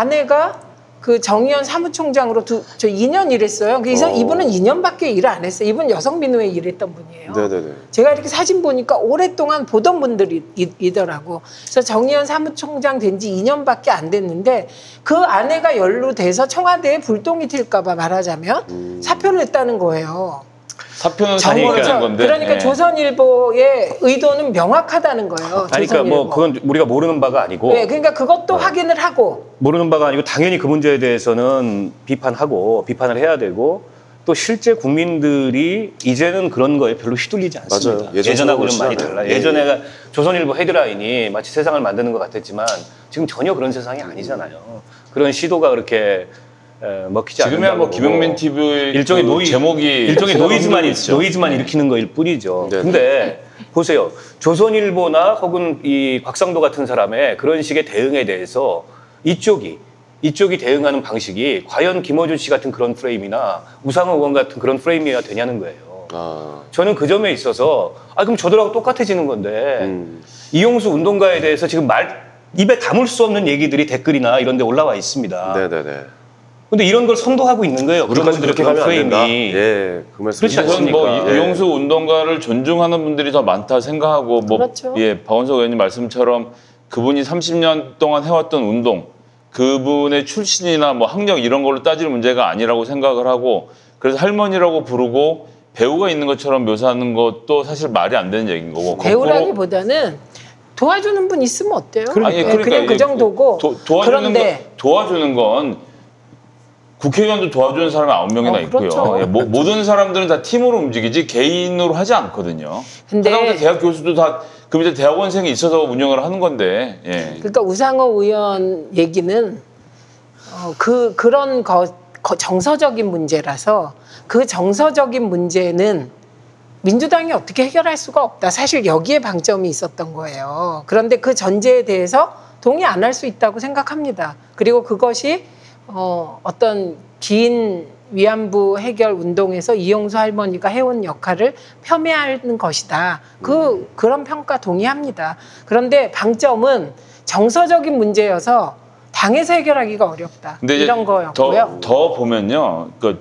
아내가 그 정의연 사무총장으로 두, 저 이 년 일했어요. 그래서 어. 이분은 이 년밖에 일을 안 했어요. 이분 여성민우에 일했던 분이에요. 네네네. 제가 이렇게 사진 보니까 오랫동안 보던 분들이더라고. 그래서 정의연 사무총장 된 지 이 년밖에 안 됐는데 그 아내가 연루돼서 청와대에 불똥이 튈까 봐 말하자면 음. 사표를 냈다는 거예요. 사표는 정부에서. 사니까 건데. 그러니까 예. 조선일보의 의도는 명확하다는 거예요. 아니, 그러니까 뭐 그건 우리가 모르는 바가 아니고 네, 그러니까 그것도 확인을 하고 모르는 바가 아니고 당연히 그 문제에 대해서는 비판하고 비판을 해야 되고 또 실제 국민들이 이제는 그런 거에 별로 휘둘리지 않습니다. 맞아요. 예전처럼 예전하고는 많이 그렇지 않아요. 달라요. 예. 예전에 조선일보 헤드라인이 마치 세상을 만드는 것 같았지만 지금 전혀 그런 세상이 아니잖아요. 그런 시도가 그렇게 에, 먹히지 않는다고. 지금이야 뭐 김용민 티비의 일종의 그 노이 제목이 일종의 노이즈만 있죠. 노이즈만 일으키는 거일 뿐이죠. 네. 근데 보세요. 조선일보나 혹은 이 곽상도 같은 사람의 그런 식의 대응에 대해서 이쪽이 이쪽이 대응하는 방식이 과연 김어준 씨 같은 그런 프레임이나 우상호 의원 같은 그런 프레임이어야 되냐는 거예요. 아. 저는 그 점에 있어서 아 그럼 저들하고 똑같아지는 건데 음. 이용수 운동가에 대해서 지금 말 입에 담을 수 없는 얘기들이 댓글이나 이런 데 올라와 있습니다. 네네네. 근데 이런 걸 선도하고 있는 거예요. 우리까지 그렇게 그런 가면 안 된다. 프레임이. 예, 그 말씀. 그렇지 저는 않습니까? 뭐 이- 예. 이용수 운동가를 존중하는 분들이 더 많다 생각하고 뭐 그렇죠. 예, 박원석 의원님 말씀처럼 그분이 삼십 년 동안 해왔던 운동, 그분의 출신이나 뭐 학력 이런 걸로 따질 문제가 아니라고 생각을 하고 그래서 할머니라고 부르고 배우가 있는 것처럼 묘사하는 것도 사실 말이 안 되는 얘기인 거고 거꾸로- 배우라기보다는 도와주는 분 있으면 어때요? 아니, 예, 그러니까 그냥 그 이게 정도고 도, 도와주는 그런데 건, 도와주는 건 국회의원도 도와주는 사람이 아홉 명이나 어, 있고요. 그렇죠. 예, 모, 모든 사람들은 다 팀으로 움직이지 개인으로 하지 않거든요. 근데- 하다못해 대학 교수도 다 그 밑에 대학원생이 있어서 운영을 하는 건데. 예. 그러니까 우상호 의원 얘기는 어, 그 그런 거, 거- 정서적인 문제라서 그 정서적인 문제는 민주당이 어떻게 해결할 수가 없다. 사실 여기에 방점이 있었던 거예요. 그런데 그 전제에 대해서 동의 안 할 수 있다고 생각합니다. 그리고 그것이 어, 어떤 긴 위안부 해결 운동에서 이용수 할머니가 해온 역할을 폄훼하는 것이다. 그 그런 평가 동의합니다. 그런데 방점은 정서적인 문제여서 당에서 해결하기가 어렵다. 근데 이제 이런 거였고요. 더, 더 보면요. 그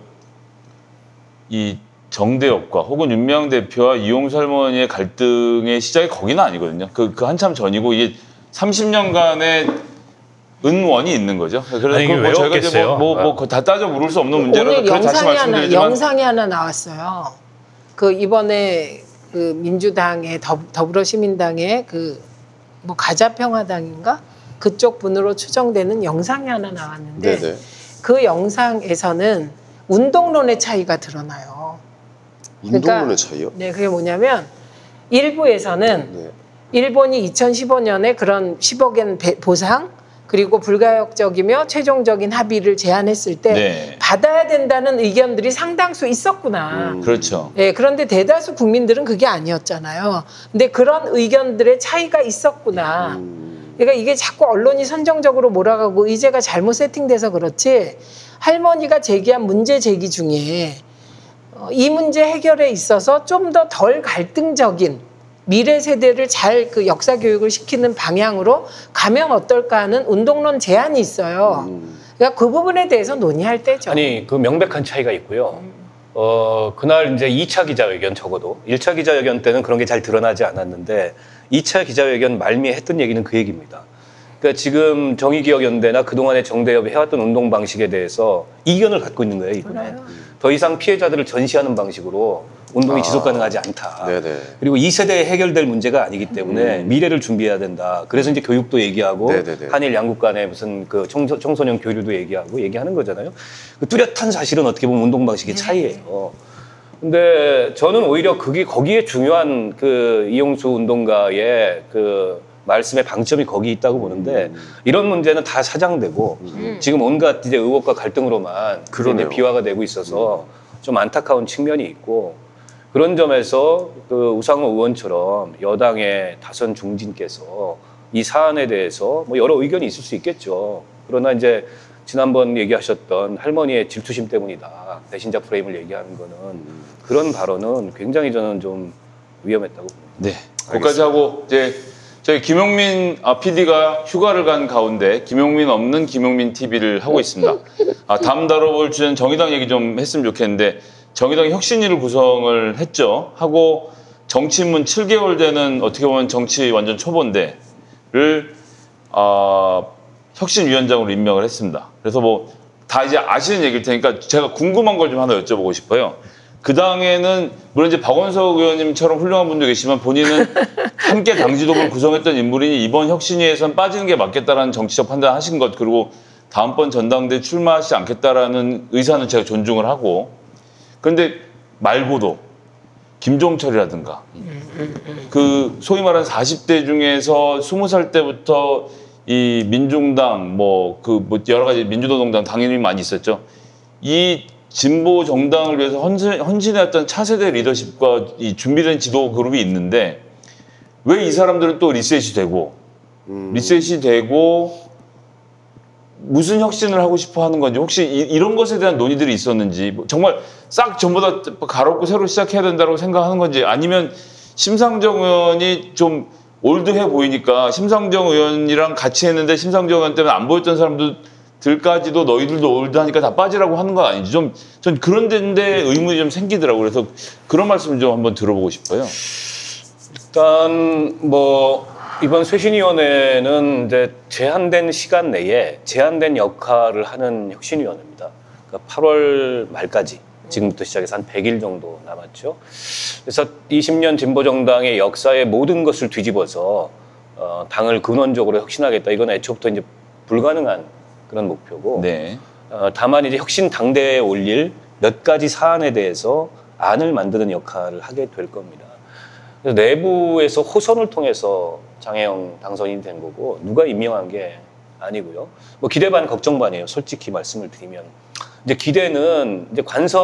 이 정대협과 혹은 윤미향 대표와 이용수 할머니의 갈등의 시작이 거기는 아니거든요. 그, 그 한참 전이고 이게 삼십 년간의 은원이 있는 거죠. 그래서 아니, 이게 그 왜 뭐 저희가 이제 없겠어요? 뭐 뭐 뭐 다 따져 물을 수 없는 문제라서 오늘 그래 다시 영상이 하나 말씀드리지만 영상이 하나 나왔어요. 그 이번에 그 민주당의 더, 더불어시민당의 그 뭐 가자평화당인가 그쪽 분으로 추정되는 영상이 하나 나왔는데 네네. 그 영상에서는 운동론의 차이가 드러나요. 운동론의 차이요? 네, 그게 뭐냐면 일부에서는 네. 일본이 이천십오 년에 그런 십억엔 배- 보상 그리고 불가역적이며 최종적인 합의를 제안했을 때 네. 받아야 된다는 의견들이 상당수 있었구나. 음. 그렇죠. 예, 그런데 대다수 국민들은 그게 아니었잖아요. 근데 그런 의견들의 차이가 있었구나. 음. 그러니까 이게 자꾸 언론이 선정적으로 몰아가고 의제가 잘못 세팅돼서 그렇지 할머니가 제기한 문제 제기 중에 어, 이 문제 해결에 있어서 좀 더 덜 갈등적인 미래 세대를 잘 그 역사 교육을 시키는 방향으로 가면 어떨까 하는 운동론 제안이 있어요. 음. 그러니까 그 부분에 대해서 논의할 때죠. 아니 그 명백한 차이가 있고요. 어 그날 이제 이 차 기자회견 적어도 일 차 기자회견 때는 그런 게 잘 드러나지 않았는데 이 차 기자회견 말미에 했던 얘기는 그 얘기입니다. 그러니까 지금 정의기억연대나 그동안에 정대협이 해왔던 운동 방식에 대해서 이견을 갖고 있는 거예요, 이번에. 그래요. 더 이상 피해자들을 전시하는 방식으로 운동이 아. 지속 가능하지 않다. 네네. 그리고 이 세대에 해결될 문제가 아니기 때문에 음. 미래를 준비해야 된다. 그래서 이제 교육도 얘기하고 네네네. 한일 양국 간의 무슨 그 청소, 청소년 교류도 얘기하고 얘기하는 거잖아요. 그 뚜렷한 사실은 어떻게 보면 운동 방식의 차이예요. 근데 저는 오히려 그게 거기에 중요한 그 이용수 운동가의 그 말씀의 방점이 거기 있다고 보는데 이런 문제는 다 사장되고 음. 지금 온갖 이제 의혹과 갈등으로만 이제 그러네요. 비화가 되고 있어서 좀 안타까운 측면이 있고 그런 점에서 그 우상호 의원처럼 여당의 다선 중진께서 이 사안에 대해서 뭐 여러 의견이 있을 수 있겠죠. 그러나 이제 지난번 얘기하셨던 할머니의 질투심 때문이다. 배신자 프레임을 얘기하는 거는 그런 발언은 굉장히 저는 좀 위험했다고 봅니다. 네. 거기까지 하고 이제 저희 김용민 아, 피디가 휴가를 간 가운데 김용민 없는 김용민 티비를 하고 있습니다. 아, 다음 다뤄볼 주제는 정의당 얘기 좀 했으면 좋겠는데 정의당이 혁신위를 구성을 했죠. 하고 정치인문 칠 개월 되는 어떻게 보면 정치 완전 초보인데를 아, 혁신위원장으로 임명을 했습니다. 그래서 뭐 다 이제 아시는 얘기일 테니까 제가 궁금한 걸 좀 하나 여쭤보고 싶어요. 그 당에는 물론 이제 박원석 의원님처럼 훌륭한 분도 계시지만 본인은 함께 당지도부를 구성했던 인물이니 이번 혁신위에선 빠지는 게 맞겠다라는 정치적 판단을 하신 것 그리고 다음번 전당대에 출마하지 않겠다라는 의사는 제가 존중을 하고 그런데 말고도 김종철이라든가 그 소위 말하는 사십 대 중에서 스무 살 때부터 이 민중당 뭐 그 뭐 여러 가지 민주노동당 당연히 많이 있었죠. 이 진보 정당을 위해서 헌신, 헌신해왔던 차세대 리더십과 이 준비된 지도 그룹이 있는데 왜 이 사람들은 또 리셋이 되고 음. 리셋이 되고 무슨 혁신을 하고 싶어 하는 건지 혹시 이, 이런 것에 대한 논의들이 있었는지 뭐 정말 싹 전부 다 갈아엎고 새로 시작해야 된다고 생각하는 건지 아니면 심상정 의원이 좀 올드해 보이니까 심상정 의원이랑 같이 했는데 심상정 의원 때문에 안 보였던 사람들까지도 너희들도 올드하니까 다 빠지라고 하는 건 아닌지 좀 전 그런 데인데 의문이 좀 생기더라고요. 그래서 그런 말씀 좀 한번 들어보고 싶어요. 일단 뭐 이번 쇄신위원회는 이제 제한된 시간 내에 제한된 역할을 하는 혁신위원회입니다. 그러니까 팔월 말까지 지금부터 시작해서 한 백 일 정도 남았죠. 그래서 이십 년 진보정당의 역사의 모든 것을 뒤집어서 어, 당을 근원적으로 혁신하겠다. 이건 애초부터 이제 불가능한 그런 목표고 네. 어, 다만 이제 혁신 당대에 올릴 몇 가지 사안에 대해서 안을 만드는 역할을 하게 될 겁니다. 그래서 내부에서 호선을 통해서 장혜영 당선인이 된 거고 누가 임명한 게 아니고요. 뭐 기대 반 걱정 반이에요. 솔직히 말씀을 드리면 이제 기대는 이제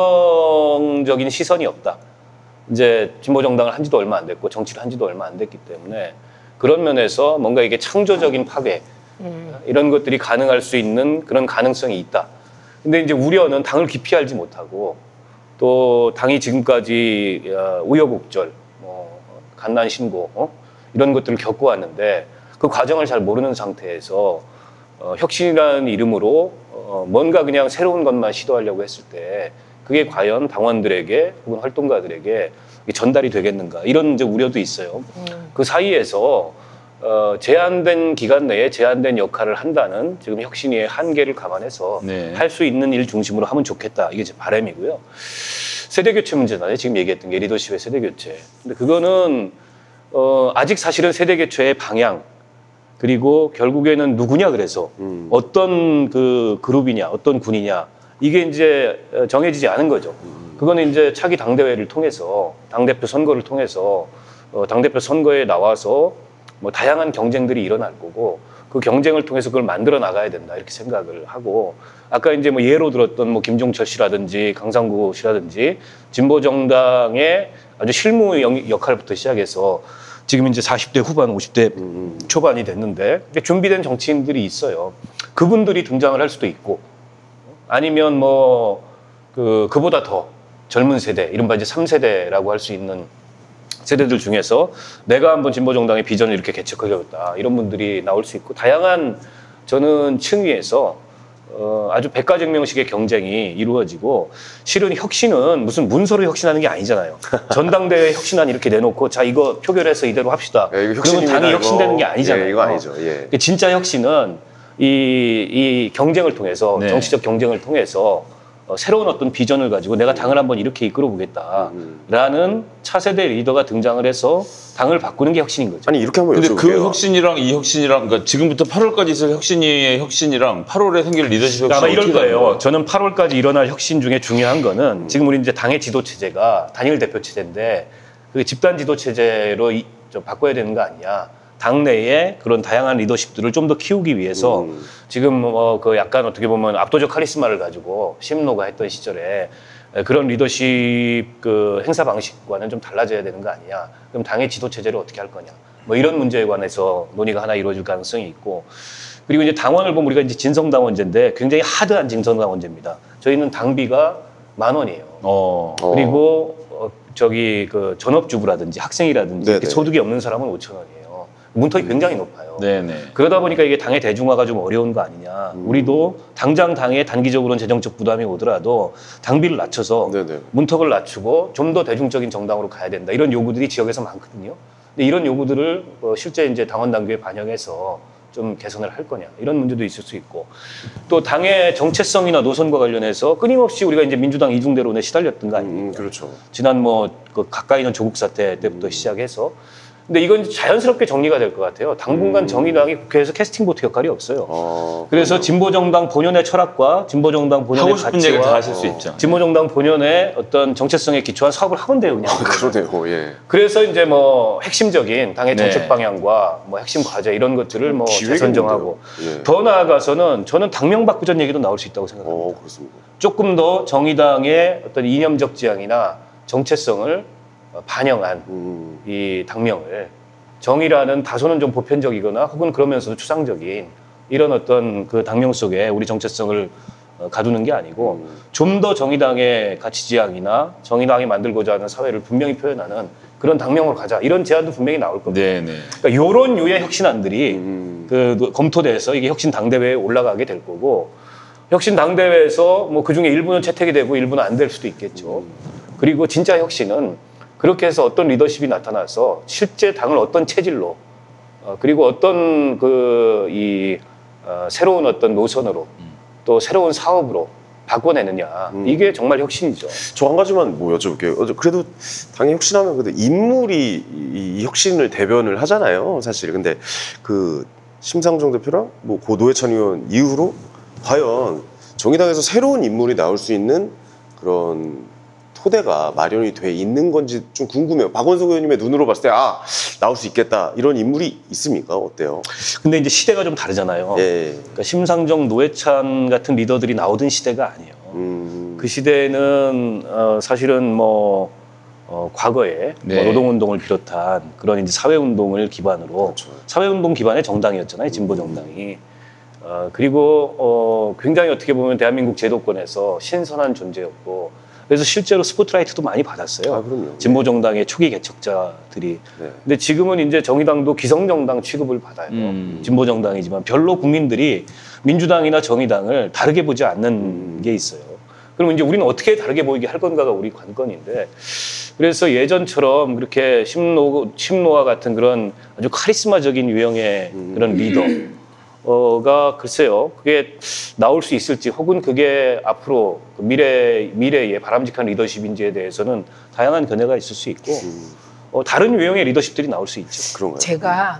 관성적인 시선이 없다. 이제 진보 정당을 한지도 얼마 안 됐고 정치를 한지도 얼마 안 됐기 때문에 그런 면에서 뭔가 이게 창조적인 파괴 음. 이런 것들이 가능할 수 있는 그런 가능성이 있다. 근데 이제 우려는 당을 깊이 알지 못하고 또 당이 지금까지 우여곡절, 뭐 갓난 신고 어? 이런 것들을 겪어왔는데 그 과정을 잘 모르는 상태에서 어, 혁신이라는 이름으로 어, 뭔가 그냥 새로운 것만 시도하려고 했을 때 그게 과연 당원들에게 혹은 활동가들에게 전달이 되겠는가 이런 이제 우려도 있어요. 음. 그 사이에서 어, 제한된 기간 내에 제한된 역할을 한다는 지금 혁신위의 한계를 감안해서 네. 할 수 있는 일 중심으로 하면 좋겠다. 이게 제 바람이고요. 세대교체 문제잖아요. 지금 얘기했던 게 리더십의 세대교체. 근데 그거는 어, 아직 사실은 세대교체의 방향 그리고 결국에는 누구냐 그래서 음. 어떤 그 그룹이냐 어떤 군이냐 이게 이제 정해지지 않은 거죠. 그거는 이제 차기 당대회를 통해서 당대표 선거를 통해서 어, 당대표 선거에 나와서 뭐 다양한 경쟁들이 일어날 거고 그 경쟁을 통해서 그걸 만들어 나가야 된다 이렇게 생각을 하고 아까 이제 뭐 예로 들었던 뭐 김종철 씨라든지 강상구 씨라든지 진보 정당의 아주 실무 역할부터 시작해서 지금 이제 사십 대 후반, 오십 대 음. 초반이 됐는데 준비된 정치인들이 있어요. 그분들이 등장을 할 수도 있고 아니면 뭐 그 그보다 더 젊은 세대, 이른바 이제 삼 세대라고 할 수 있는 세대들 중에서 내가 한번 진보정당의 비전을 이렇게 개척하겠다 이런 분들이 나올 수 있고 다양한 저는 층위에서 어, 아주 백가증명식의 경쟁이 이루어지고 실은 혁신은 무슨 문서로 혁신하는 게 아니잖아요. 전당대회 혁신안 이렇게 내놓고 자 이거 표결해서 이대로 합시다. 예, 이거 그러면 혁신입니다, 당이 이거. 혁신되는 게 아니잖아요. 예, 이거 아니죠. 예. 진짜 혁신은 이, 이 경쟁을 통해서 네. 정치적 경쟁을 통해서 어, 새로운 어떤 비전을 가지고 내가 당을 한번 이렇게 이끌어 보겠다라는 차세대 리더가 등장을 해서 당을 바꾸는 게 혁신인 거죠. 아니 이렇게 한번 근데 여쭤볼게요. 그 혁신이랑 이 혁신이랑 그러니까 지금부터 팔월까지 있을 혁신이의 혁신이랑 팔월에 생길 리더십 혁신 아마 이럴 거예요. 저는 팔월까지 일어날 혁신 중에 중요한 거는 음. 지금 우리 이제 당의 지도 체제가 단일 대표 체제인데 그 집단 지도 체제로 이, 좀 바꿔야 되는 거 아니냐. 당내에 그런 다양한 리더십들을 좀 더 키우기 위해서 음. 지금 뭐 그 약간 어떻게 보면 압도적 카리스마를 가지고 심노가 했던 시절에 그런 리더십 그 행사 방식과는 좀 달라져야 되는 거 아니냐. 그럼 당의 지도 체제를 어떻게 할 거냐. 뭐 이런 문제에 관해서 논의가 하나 이루어질 가능성이 있고 그리고 이제 당원을 보면 우리가 이제 진성당원제인데 굉장히 하드한 진성당원제입니다. 저희는 당비가 만 원이에요. 어. 그리고 어, 저기 그 전업주부라든지 학생이라든지 이렇게 소득이 없는 사람은 오천 원이에요. 문턱이 굉장히 높아요. 네네. 그러다 보니까 이게 당의 대중화가 좀 어려운 거 아니냐. 음. 우리도 당장 당에 단기적으로는 재정적 부담이 오더라도 당비를 낮춰서 네네. 문턱을 낮추고 좀 더 대중적인 정당으로 가야 된다. 이런 요구들이 지역에서 많거든요. 근데 이런 요구들을 어, 실제 이제 당원 당규에 반영해서 좀 개선을 할 거냐. 이런 문제도 있을 수 있고. 또 당의 정체성이나 노선과 관련해서 끊임없이 우리가 이제 민주당 이중대론에 시달렸던 거 아닙니까? 음, 그렇죠. 지난 뭐 그 가까이 있는 조국 사태 때부터 음. 시작해서 근데 이건 자연스럽게 정리가 될 것 같아요. 당분간 음. 정의당이 국회에서 캐스팅 보트 역할이 없어요. 어, 그래서 진보정당 본연의 철학과 진보정당 본연의 하고 싶은 얘기를 다 하실 수 있죠. 진보정당 본연의 어떤 정체성에 기초한 사업을 하면 돼요. 그냥. 아, 그러네요. 예. 그래서 이제 뭐 핵심적인 당의 정책 네. 방향과 뭐 핵심 과제 이런 것들을 뭐 재선정하고 예. 더 나아가서는 저는 당명 바꾸자는 얘기도 나올 수 있다고 생각합니다. 어, 그렇습니다. 조금 더 정의당의 어떤 이념적 지향이나 정체성을 반영한 음. 이 당명을 정의라는 다소는 좀 보편적이거나 혹은 그러면서도 추상적인 이런 어떤 그 당명 속에 우리 정체성을 가두는 게 아니고 음. 좀 더 정의당의 가치 지향이나 정의당이 만들고자 하는 사회를 분명히 표현하는 그런 당명으로 가자 이런 제안도 분명히 나올 겁니다. 네네. 그러니까 이런 유의 혁신안들이 음. 그 검토돼서 이게 혁신 당대회에 올라가게 될 거고 혁신 당대회에서 뭐 그중에 일부는 채택이 되고 일부는 안 될 수도 있겠죠. 음. 그리고 진짜 혁신은 그렇게 해서 어떤 리더십이 나타나서 실제 당을 어떤 체질로 어, 그리고 어떤 그 이 어, 새로운 어떤 노선으로 음. 또 새로운 사업으로 바꿔내느냐 음. 이게 정말 혁신이죠. 저 한 가지만 뭐 여쭤볼게요. 그래도 당연히 혁신하면 그래도 인물이 이 혁신을 대변을 하잖아요, 사실. 근데 그 심상정 대표랑 뭐 고 노회찬 의원 이후로 과연 정의당에서 새로운 인물이 나올 수 있는 그런 토대가 마련이 돼 있는 건지 좀 궁금해요. 박원석 의원님의 눈으로 봤을 때 아, 나올 수 있겠다 이런 인물이 있습니까? 어때요? 근데 이제 시대가 좀 다르잖아요. 예. 그러니까 심상정, 노회찬 같은 리더들이 나오던 시대가 아니에요. 음. 그 시대는 어, 사실은 뭐 어, 과거에 네. 뭐 노동운동을 비롯한 그런 이제 사회운동을 기반으로 그렇죠. 사회운동 기반의 정당이었잖아요. 진보정당이. 어, 그리고 어, 굉장히 어떻게 보면 대한민국 제도권에서 신선한 존재였고 그래서 실제로 스포트라이트도 많이 받았어요. 아, 그럼요. 진보정당의 초기 개척자들이. 네. 근데 지금은 이제 정의당도 기성정당 취급을 받아요. 음. 진보정당이지만 별로 국민들이 민주당이나 정의당을 다르게 보지 않는 음. 게 있어요. 그럼 이제 우리는 어떻게 다르게 보이게 할 건가가 우리 관건인데 그래서 예전처럼 그렇게 심노, 심노와 같은 그런 아주 카리스마적인 유형의 음. 그런 리더 어가 글쎄요 그게 나올 수 있을지 혹은 그게 앞으로 그 미래 미래의 바람직한 리더십인지에 대해서는 다양한 견해가 있을 수 있고 음. 어, 다른 유형의 리더십들이 나올 수 있죠. 그런가요? 제가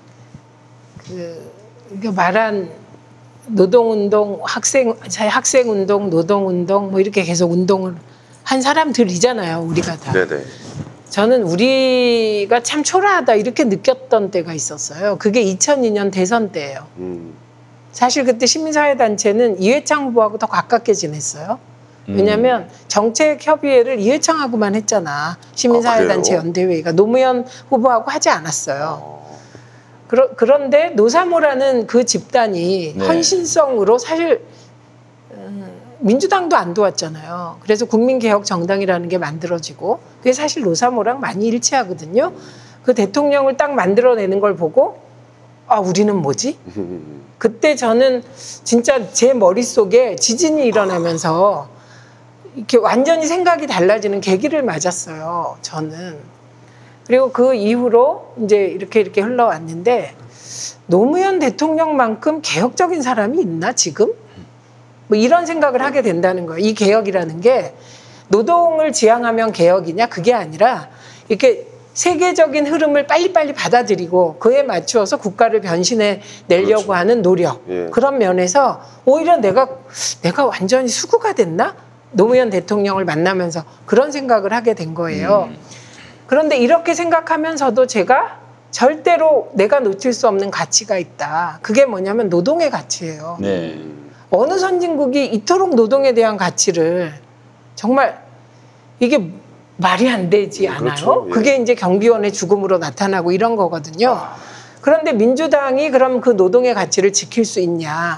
그 이게 말한 노동운동, 학생 학생운동, 노동운동 뭐 이렇게 계속 운동을 한 사람들이잖아요. 우리가 다. 네네. 저는 우리가 참 초라하다 이렇게 느꼈던 때가 있었어요. 그게 이천이 년 대선 때예요. 음. 사실 그때 시민사회단체는 이회창 후보하고 더 가깝게 지냈어요. 왜냐하면 음. 정책협의회를 이회창하고만 했잖아. 시민사회단체 아, 연대회의가 노무현 후보하고 하지 않았어요. 어. 그러, 그런데 노사모라는 그 집단이 네. 헌신성으로 사실 음, 민주당도 안 도왔잖아요. 그래서 국민개혁정당이라는 게 만들어지고 그게 사실 노사모랑 많이 일치하거든요. 그 대통령을 딱 만들어내는 걸 보고 아 우리는 뭐지? 그때 저는 진짜 제 머릿속에 지진이 일어나면서 이렇게 완전히 생각이 달라지는 계기를 맞았어요. 저는. 그리고 그 이후로 이제 이렇게 이렇게 흘러왔는데 노무현 대통령만큼 개혁적인 사람이 있나 지금? 뭐 이런 생각을 하게 된다는 거예요. 이 개혁이라는 게 노동을 지향하면 개혁이냐? 그게 아니라 이렇게 세계적인 흐름을 빨리빨리 받아들이고 그에 맞추어서 국가를 변신해 내려고 그렇죠. 하는 노력. 예. 그런 면에서 오히려 내가 내가 완전히 수구가 됐나? 노무현 대통령을 만나면서 그런 생각을 하게 된 거예요. 음. 그런데 이렇게 생각하면서도 제가 절대로 내가 놓칠 수 없는 가치가 있다. 그게 뭐냐면 노동의 가치예요. 네. 어느 선진국이 이토록 노동에 대한 가치를 정말 이게 말이 안 되지 않아요? 그렇죠. 예. 그게 이제 경비원의 죽음으로 나타나고 이런 거거든요. 그런데 민주당이 그럼 그 노동의 가치를 지킬 수 있냐?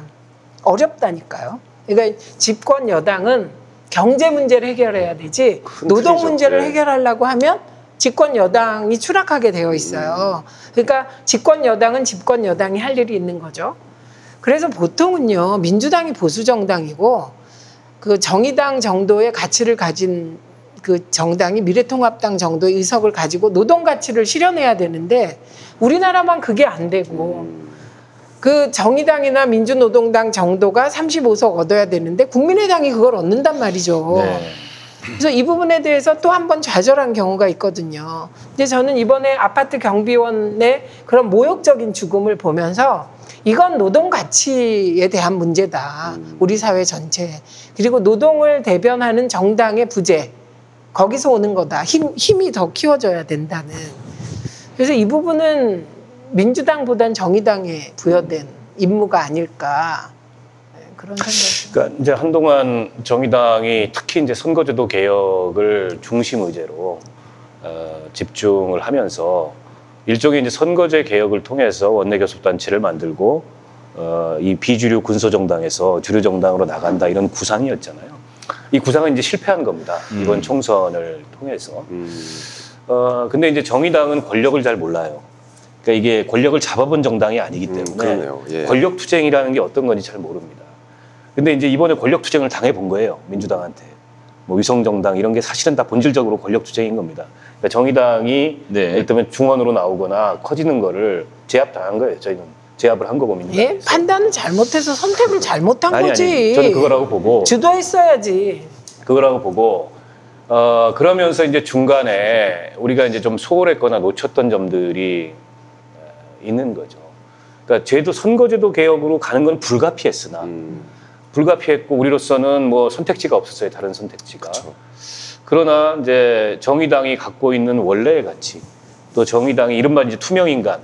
어렵다니까요. 그러니까 집권 여당은 경제 문제를 해결해야 되지 큰 노동 틀이죠. 문제를 예. 해결하려고 하면 집권 여당이 추락하게 되어 있어요. 그러니까 집권 여당은 집권 여당이 할 일이 있는 거죠. 그래서 보통은요, 민주당이 보수 정당이고 그 정의당 정도의 가치를 가진 그 정당이 미래통합당 정도의 의석을 가지고 노동 가치를 실현해야 되는데 우리나라만 그게 안 되고 그 정의당이나 민주노동당 정도가 삼십오 석 얻어야 되는데 국민의당이 그걸 얻는단 말이죠. 네. 그래서 이 부분에 대해서 또 한 번 좌절한 경우가 있거든요. 근데 저는 이번에 아파트 경비원의 그런 모욕적인 죽음을 보면서 이건 노동 가치에 대한 문제다. 우리 사회 전체. 그리고 노동을 대변하는 정당의 부재. 거기서 오는 거다. 힘, 힘이 더 키워져야 된다는. 그래서 이 부분은 민주당보단 정의당에 부여된 임무가 아닐까. 그런 생각이. 그러니까 이제 한동안 정의당이 특히 이제 선거제도 개혁을 중심 의제로 어, 집중을 하면서 일종의 이제 선거제 개혁을 통해서 원내 교섭단체를 만들고 어, 이 비주류 군소 정당에서 주류 정당으로 나간다 이런 구상이었잖아요. 이 구상은 이제 실패한 겁니다. 음. 이번 총선을 통해서. 음. 어, 근데 이제 정의당은 권력을 잘 몰라요. 그러니까 이게 권력을 잡아본 정당이 아니기 때문에 음, 그러네요. 예. 권력 투쟁이라는 게 어떤 건지 잘 모릅니다. 근데 이제 이번에 권력 투쟁을 당해본 거예요. 민주당한테. 뭐 위성정당 이런 게 사실은 다 본질적으로 권력 투쟁인 겁니다. 그러니까 정의당이 네. 예를 들면 중원으로 나오거나 커지는 거를 제압당한 거예요. 저희는 제압을 한 거고 민주당. 예? 판단을 잘못해서 선택을 잘못한 아니, 거지. 아니, 저는 그거라고 보고 주도했어야지. 그거라고 보고 어 그러면서 이제 중간에 우리가 이제 좀 소홀했거나 놓쳤던 점들이 있는 거죠. 그러니까 제도 선거제도 개혁으로 가는 건 불가피했으나 음. 불가피했고 우리로서는 뭐 선택지가 없었어요. 다른 선택지가. 그쵸. 그러나 이제 정의당이 갖고 있는 원래의 가치, 또 정의당이 이른바 이제 투명인간,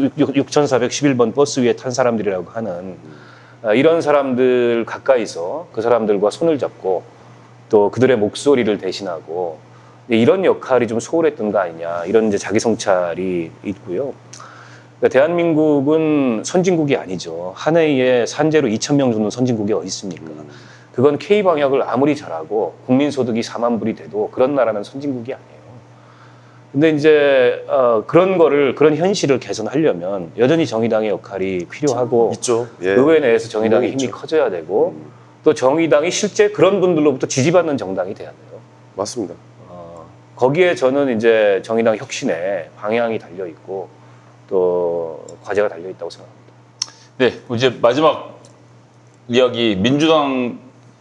육천사백십일 번 버스 위에 탄 사람들이라고 하는 아, 이런 사람들 가까이서 그 사람들과 손을 잡고 또 그들의 목소리를 대신하고 이런 역할이 좀 소홀했던 거 아니냐 이런 이제 자기 성찰이 있고요. 그러니까 대한민국은 선진국이 아니죠. 한 해에 산재로 이천 명 죽는 선진국이 어디 있습니까? 그건 K 방역을 아무리 잘하고 국민 소득이 사만 불이 돼도 그런 나라는 선진국이 아니에요. 근데 이제 어, 그런 거를 그런 현실을 개선하려면 여전히 정의당의 역할이 필요하고 있죠. 예. 의회 내에서 정의당의 있죠. 힘이 커져야 되고 또 정의당이 실제 그런 분들로부터 지지받는 정당이 돼야 돼요. 맞습니다. 어, 거기에 저는 이제 정의당 혁신에 방향이 달려 있고 또 과제가 달려 있다고 생각합니다. 네, 이제 마지막 이야기 민주당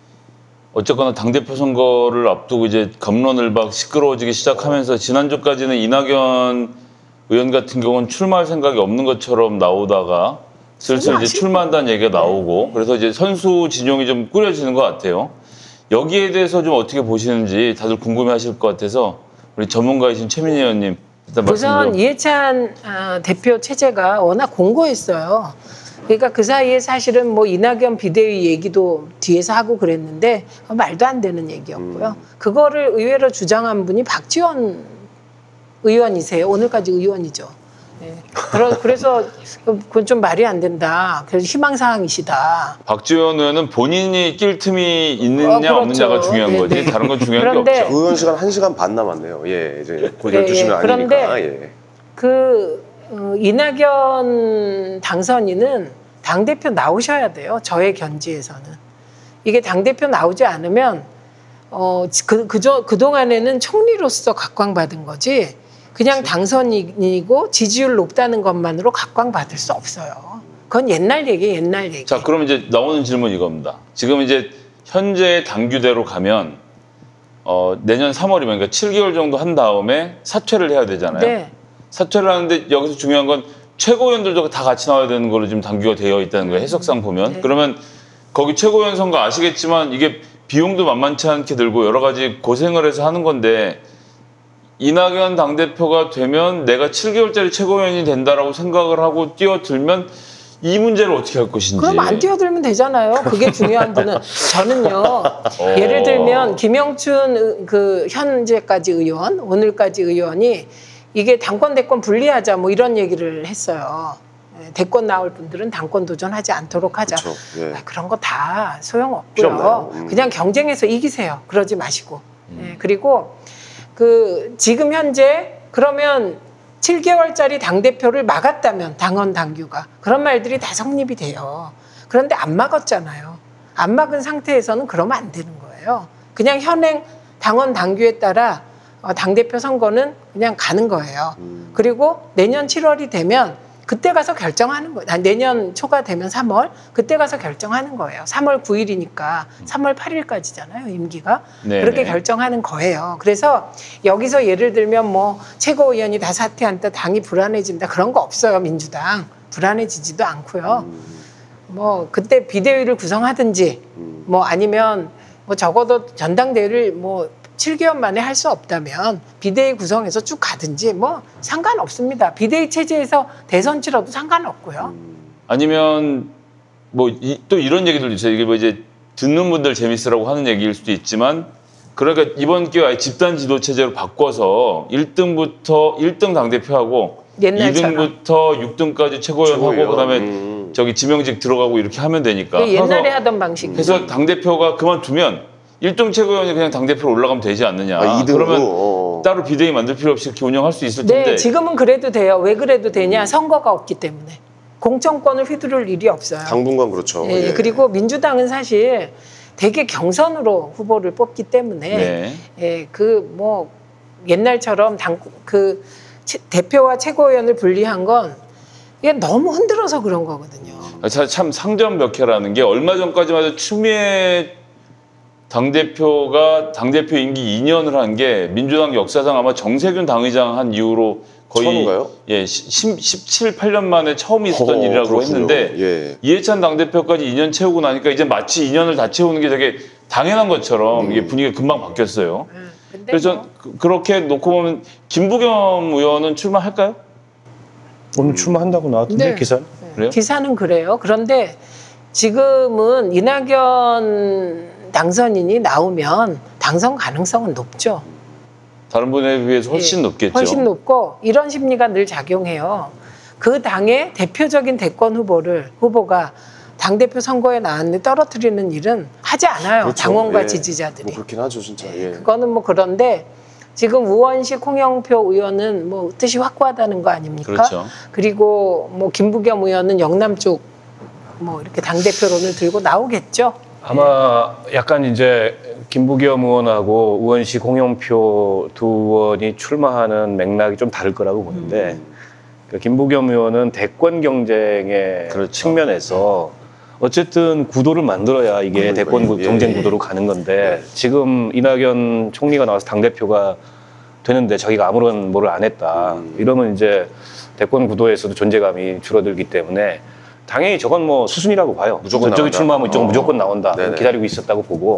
어쨌거나 당대표 선거를 앞두고 이제 검론을박 시끄러워지기 시작하면서 지난주까지는 이낙연 의원 같은 경우는 출마할 생각이 없는 것처럼 나오다가 슬슬 이제 출마한다는 얘기가 나오고 그래서 이제 선수 진영이 좀 꾸려지는 것 같아요. 여기에 대해서 좀 어떻게 보시는지 다들 궁금해하실 것 같아서 우리 전문가이신 최민희 의원님 일단 말씀 우선 좀. 이해찬 어, 대표 체제가 워낙 공고했어요. 그러니까 그 사이에 사실은 뭐 이낙연 비대위 얘기도 뒤에서 하고 그랬는데 말도 안 되는 얘기였고요. 음. 그거를 의외로 주장한 분이 박지원 의원이세요. 오늘까지 의원이죠. 네. 그러, 그래서 그건 좀 말이 안 된다. 그래서 희망사항이시다. 박지원 의원은 본인이 낄 틈이 있느냐 어, 그렇죠. 없느냐가 중요한 네, 거지 네. 다른 건 중요한 그런데 게 없죠. 의원 시간 한 시간 반 남았네요. 예, 이제 곧 예, 열두 시는 예. 그런데 아니니까. 예. 그 어, 이낙연 당선인은 당대표 나오셔야 돼요. 저의 견지에서는. 이게 당대표 나오지 않으면 어, 그, 그저, 그동안에는 총리로서 각광받은 거지 그냥 당선인이고 지지율 높다는 것만으로 각광받을 수 없어요. 그건 옛날 얘기, 옛날 얘기. 자, 그럼 이제 나오는 질문 이겁니다. 지금 이제 현재 당규대로 가면 어, 내년 삼월이면 그러니까 칠 개월 정도 한 다음에 사퇴를 해야 되잖아요. 네. 사퇴를 하는데 여기서 중요한 건 최고위원들도 다 같이 나와야 되는 걸로 지금 당규가 되어 있다는 거예요. 해석상 보면. 네. 그러면 거기 최고위원 선거 아시겠지만 이게 비용도 만만치 않게 들고 여러 가지 고생을 해서 하는 건데 이낙연 당대표가 되면 내가 칠 개월짜리 최고위원이 된다라고 생각을 하고 뛰어들면 이 문제를 어떻게 할 것인지. 그럼 안 뛰어들면 되잖아요. 그게 중요한 분은 저는요. 어. 예를 들면 김영춘 의- 그 현재까지 의원, 오늘까지 의원이 이게 당권 대권 분리하자 뭐 이런 얘기를 했어요. 예, 대권 나올 분들은 당권 도전하지 않도록 하자. 그렇죠. 예. 아, 그런 거 다 필요 소용없고요. 없나요? 음. 그냥 경쟁해서 이기세요. 그러지 마시고. 예, 그리고 그 지금 현재 그러면 칠 개월짜리 당대표를 막았다면 당원 당규가 그런 말들이 다 성립이 돼요. 그런데 안 막았잖아요. 안 막은 상태에서는 그러면 안 되는 거예요. 그냥 현행 당원 당규에 따라 어, 당대표 선거는 그냥 가는 거예요. 그리고 내년 칠월이 되면 그때 가서 결정하는 거예요. 아, 내년 초가 되면 삼월 그때 가서 결정하는 거예요. 삼월 구일이니까 삼월 팔일까지잖아요. 임기가. 네네. 그렇게 결정하는 거예요. 그래서 여기서 예를 들면 뭐 최고위원이 다 사퇴한다, 당이 불안해진다 그런 거 없어요. 민주당 불안해지지도 않고요. 뭐 그때 비대위를 구성하든지 뭐 아니면 뭐 적어도 전당대회를 뭐 칠 개월 만에 할 수 없다면 비대위 구성해서 쭉 가든지 뭐 상관없습니다. 비대위 체제에서 대선 치러도 상관없고요. 아니면 뭐 또 이런 얘기들도 있어요. 이게 뭐 이제 듣는 분들 재밌으라고 하는 얘기일 수도 있지만 그러니까 이번 기회에 아예 집단 지도 체제로 바꿔서 일 등부터 일 등 당대표하고 옛날처럼. 이 등부터 육 등까지 최고위원하고 최고위원. 그다음에 음. 저기 지명직 들어가고 이렇게 하면 되니까. 그 옛날에 해서- 하던 방식. 해서 당대표가 그만두면 일 등 최고위원이 그냥 당대표로 올라가면 되지 않느냐. 아, 이 등으로? 그러면 어. 따로 비대위 만들 필요 없이 이렇게 운영할 수 있을 텐데. 네, 지금은 그래도 돼요. 왜 그래도 되냐? 선거가 없기 때문에. 공천권을 휘두를 일이 없어요. 당분간 그렇죠. 예, 예. 그리고 민주당은 사실 되게 경선으로 후보를 뽑기 때문에 네. 예, 그 뭐 옛날처럼 당 그 대표와 최고위원을 분리한 건 이게 너무 흔들어서 그런 거거든요. 참, 참 상전벽해라는 게 얼마 전까지만 해도 추미애 당대표가 당대표 임기 이 년을 한 게 민주당 역사상 아마 정세균 당의장 한 이후로 거의 처음인가요? 예, 십칠, 팔 년 만에 처음 있었던 어, 일이라고 그렇군요. 했는데 예. 이해찬 당대표까지 이 년 채우고 나니까 이제 마치 이 년을 다 채우는 게 되게 당연한 것처럼 이게 분위기가 금방 바뀌었어요. 예, 근데 그래서 뭐 그- 그렇게 놓고 보면 김부겸 의원은 출마할까요? 오늘 출마한다고 나왔던데 네. 기사. 그래요? 기사는 그래요. 그런데 지금은 이낙연 당선인이 나오면 당선 가능성은 높죠. 다른 분에 비해서 훨씬 예, 높겠죠. 훨씬 높고 이런 심리가 늘 작용해요. 그 당의 대표적인 대권 후보를 후보가 당대표 선거에 나왔는데 떨어뜨리는 일은 하지 않아요. 그렇죠. 당원과 예. 지지자들이. 뭐 그렇긴 하죠, 진짜. 예. 그거는 뭐 그런데 지금 우원식 홍영표 의원은 뭐 뜻이 확고하다는 거 아닙니까? 그렇죠. 그리고 뭐 김부겸 의원은 영남 쪽 뭐 이렇게 당대표론을 들고 나오겠죠. 아마 약간 이제 김부겸 의원하고 우원식, 홍영표 두 의원이 출마하는 맥락이 좀 다를 거라고 보는데 그 김부겸 의원은 대권 경쟁의 그렇죠. 측면에서 어쨌든 구도를 만들어야 이게 그러니까요. 대권 구- 예, 경쟁 예. 구도로 가는 건데 지금 이낙연 총리가 나와서 당대표가 되는데 자기가 아무런 뭐를 안 했다. 음. 이러면 이제 대권 구도에서도 존재감이 줄어들기 때문에 당연히 저건 뭐 수순이라고 봐요. 무조건 저쪽이 나온다. 출마하면 이쪽은 어. 무조건 나온다. 네네. 기다리고 있었다고 보고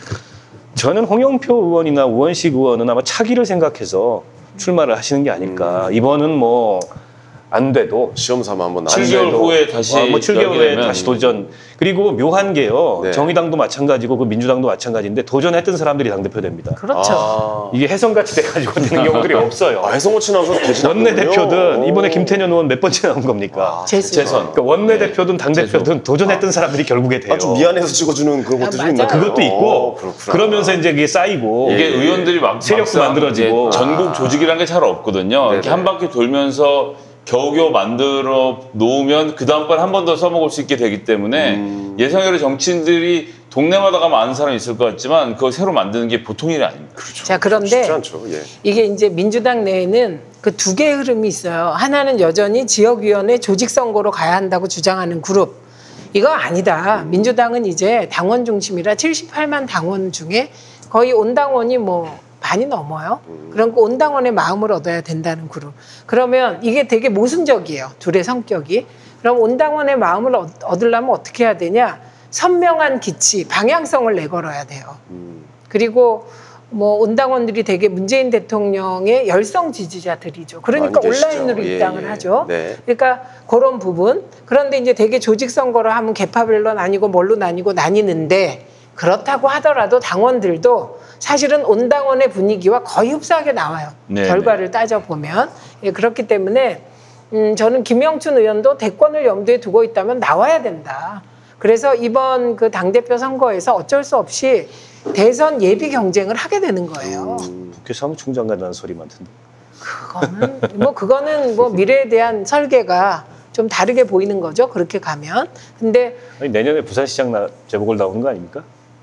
저는 홍영표 의원이나 우원식 의원은 아마 차기를 생각해서 출마를 하시는 게 아닐까. 이번은 뭐 안 돼도 시험 삼아 한번 칠 나와서. 개월 안 돼도 후에 다시 아, 뭐 칠 개월 후에 열리려면 다시 도전. 그리고 묘한 게요. 네. 정의당도 마찬가지고 그 민주당도 마찬가지인데 도전했던 사람들이 당대표 됩니다. 그렇죠. 아, 이게 혜성같이 돼가지고 되는 경우들이 없어요. 아 해성호치 나와서 되지 원내대표든 이번에 김태년 의원 몇 번째 나온 겁니까? 아, 재수. 재선. 그러니까 원내대표든 당대표든 도전했던 사람들이 결국에 돼요. 아주 미안해서 찍어주는 그런 아, 것도 좀 맞아요. 있나요? 그것도 있고 어, 그렇구나. 그러면서 이제 그게 쌓이고 이게 예. 의원들이 막 세력도 막상 만들어지고. 이제 전국 조직이라는 게 잘 없거든요. 이렇게 네네. 한 바퀴 돌면서 겨우겨우 만들어 놓으면 그 다음번 한 번 더 써먹을 수 있게 되기 때문에 음. 예상외로 정치인들이 동네마다 가면 아는 사람이 있을 것 같지만 그거 새로 만드는 게 보통 일이 아닙니다. 그렇죠. 자, 그런데 쉽지 않죠. 예. 이게 이제 민주당 내에는 그 두 개의 흐름이 있어요. 하나는 여전히 지역위원회 조직선거로 가야 한다고 주장하는 그룹. 이거 아니다. 민주당은 이제 당원 중심이라 칠십팔만 당원 중에 거의 온당원이 뭐 반이 넘어요. 그러니까 온당원의 마음을 얻어야 된다는 그룹. 그러면 이게 되게 모순적이에요. 둘의 성격이. 그럼 온당원의 마음을 얻- 얻으려면 어떻게 해야 되냐? 선명한 기치, 방향성을 내걸어야 돼요. 그리고 뭐 온당원들이 되게 문재인 대통령의 열성 지지자들이죠. 그러니까 많이 계시죠. 온라인으로 예, 입당을 예. 하죠. 네. 그러니까 그런 부분. 그런데 이제 되게 조직 선거를 하면 개파별로 나뉘고 뭘로 나뉘고 나뉘는데 그렇다고 하더라도 당원들도 사실은 온당원의 분위기와 거의 흡사하게 나와요. 네, 결과를 따져보면. 예, 그렇기 때문에 음, 저는 김영춘 의원도 대권을 염두에 두고 있다면 나와야 된다. 그래서 이번 그 당대표 선거에서 어쩔 수 없이 대선 예비 경쟁을 하게 되는 거예요. 국회 사무총장 간다는 소리 많던데. 그거는 뭐 그거는 뭐 미래에 대한 설계가 좀 다르게 보이는 거죠. 그렇게 가면. 근데 아니, 내년에 부산시장 나, 재보궐 나오는 거 아닙니까?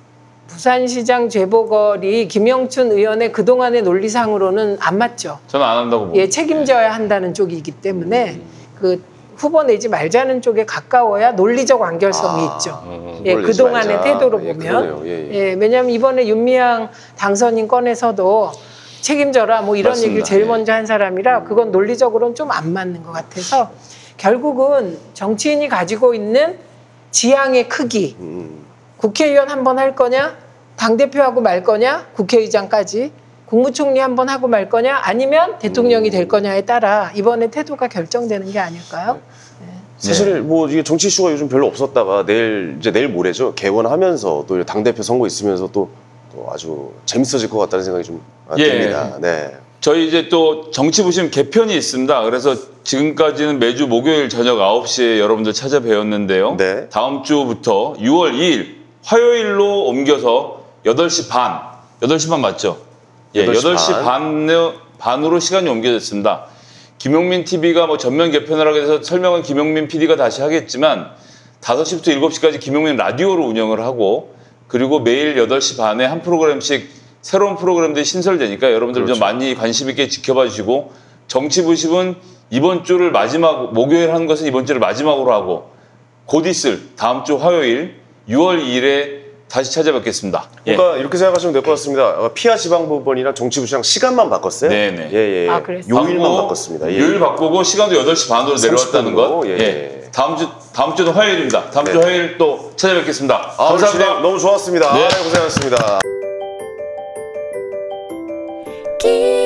부산시장 재보궐이 김영춘 의원의 그동안의 논리상으로는 안 맞죠. 저는 안 한다고 봅니다. 예, 책임져야 한다는 쪽이기 때문에 그 후보 내지 말자는 쪽에 가까워야 논리적 완결성이 아, 있죠. 음, 예, 후보를 내지 그동안의 말자. 태도로 예, 보면. 그러네요. 예, 예. 예, 왜냐하면 이번에 윤미향 당선인 건에서도 책임져라 뭐 이런 맞습니다. 얘기를 제일 예. 먼저 한 사람이라 그건 논리적으로는 좀 안 맞는 것 같아서 결국은 정치인이 가지고 있는 지향의 크기, 음. 국회의원 한 번 할 거냐, 당대표하고 말 거냐, 국회의장까지, 국무총리 한 번 하고 말 거냐, 아니면 대통령이 될 거냐에 따라 이번에 태도가 결정되는 게 아닐까요? 사실 뭐 이게 정치 이슈가 요즘 별로 없었다가 내일 이제 내일 모레죠. 개원하면서 또 당 대표 선거 있으면서 또, 또 아주 재밌어질 것 같다는 생각이 좀 예. 듭니다. 네. 저희 이제 또 정치 보시면 개편이 있습니다. 그래서 지금까지는 매주 목요일 저녁 아홉 시에 여러분들 찾아뵈었는데요. 네. 다음 주부터 유월 이일 화요일로 옮겨서 여덟 시 반, 여덟 시 반 맞죠? 예, 여덟 시 여덟 시 반. 반, 반으로 시간이 옮겨졌습니다. 김용민 티비가 뭐 전면 개편을 하게 돼서 설명은 김용민 피디가 다시 하겠지만 다섯 시부터 일곱 시까지 김용민 라디오로 운영을 하고 그리고 매일 여덟 시 반에 한 프로그램씩 새로운 프로그램들이 신설되니까 여러분들 그렇죠. 좀 많이 관심 있게 지켜봐 주시고 정치 부십은 이번 주를 마지막 목요일 하는 것은 이번 주를 마지막으로 하고 곧 있을 다음 주 화요일 유월 이일에 다시 찾아뵙겠습니다. 예. 그러니까 이렇게 생각하시면 될 것 같습니다. 어, 피아 지방법원이랑 정치부시장 시간만 바꿨어요. 네네. 예, 예. 아, 그랬어요? 요일만 바꾸고 바꿨습니다. 예. 요일 바꾸고 시간도 여덟 시 반으로 내려왔다는 것. 삼십 분으로, 예, 예. 예. 다음 주 다음 주는 화요일입니다. 다음 주 네. 화요일 또 찾아뵙겠습니다. 아, 오늘 감사합니다. 진행 너무 좋았습니다. 네. 아, 고생하셨습니다. 기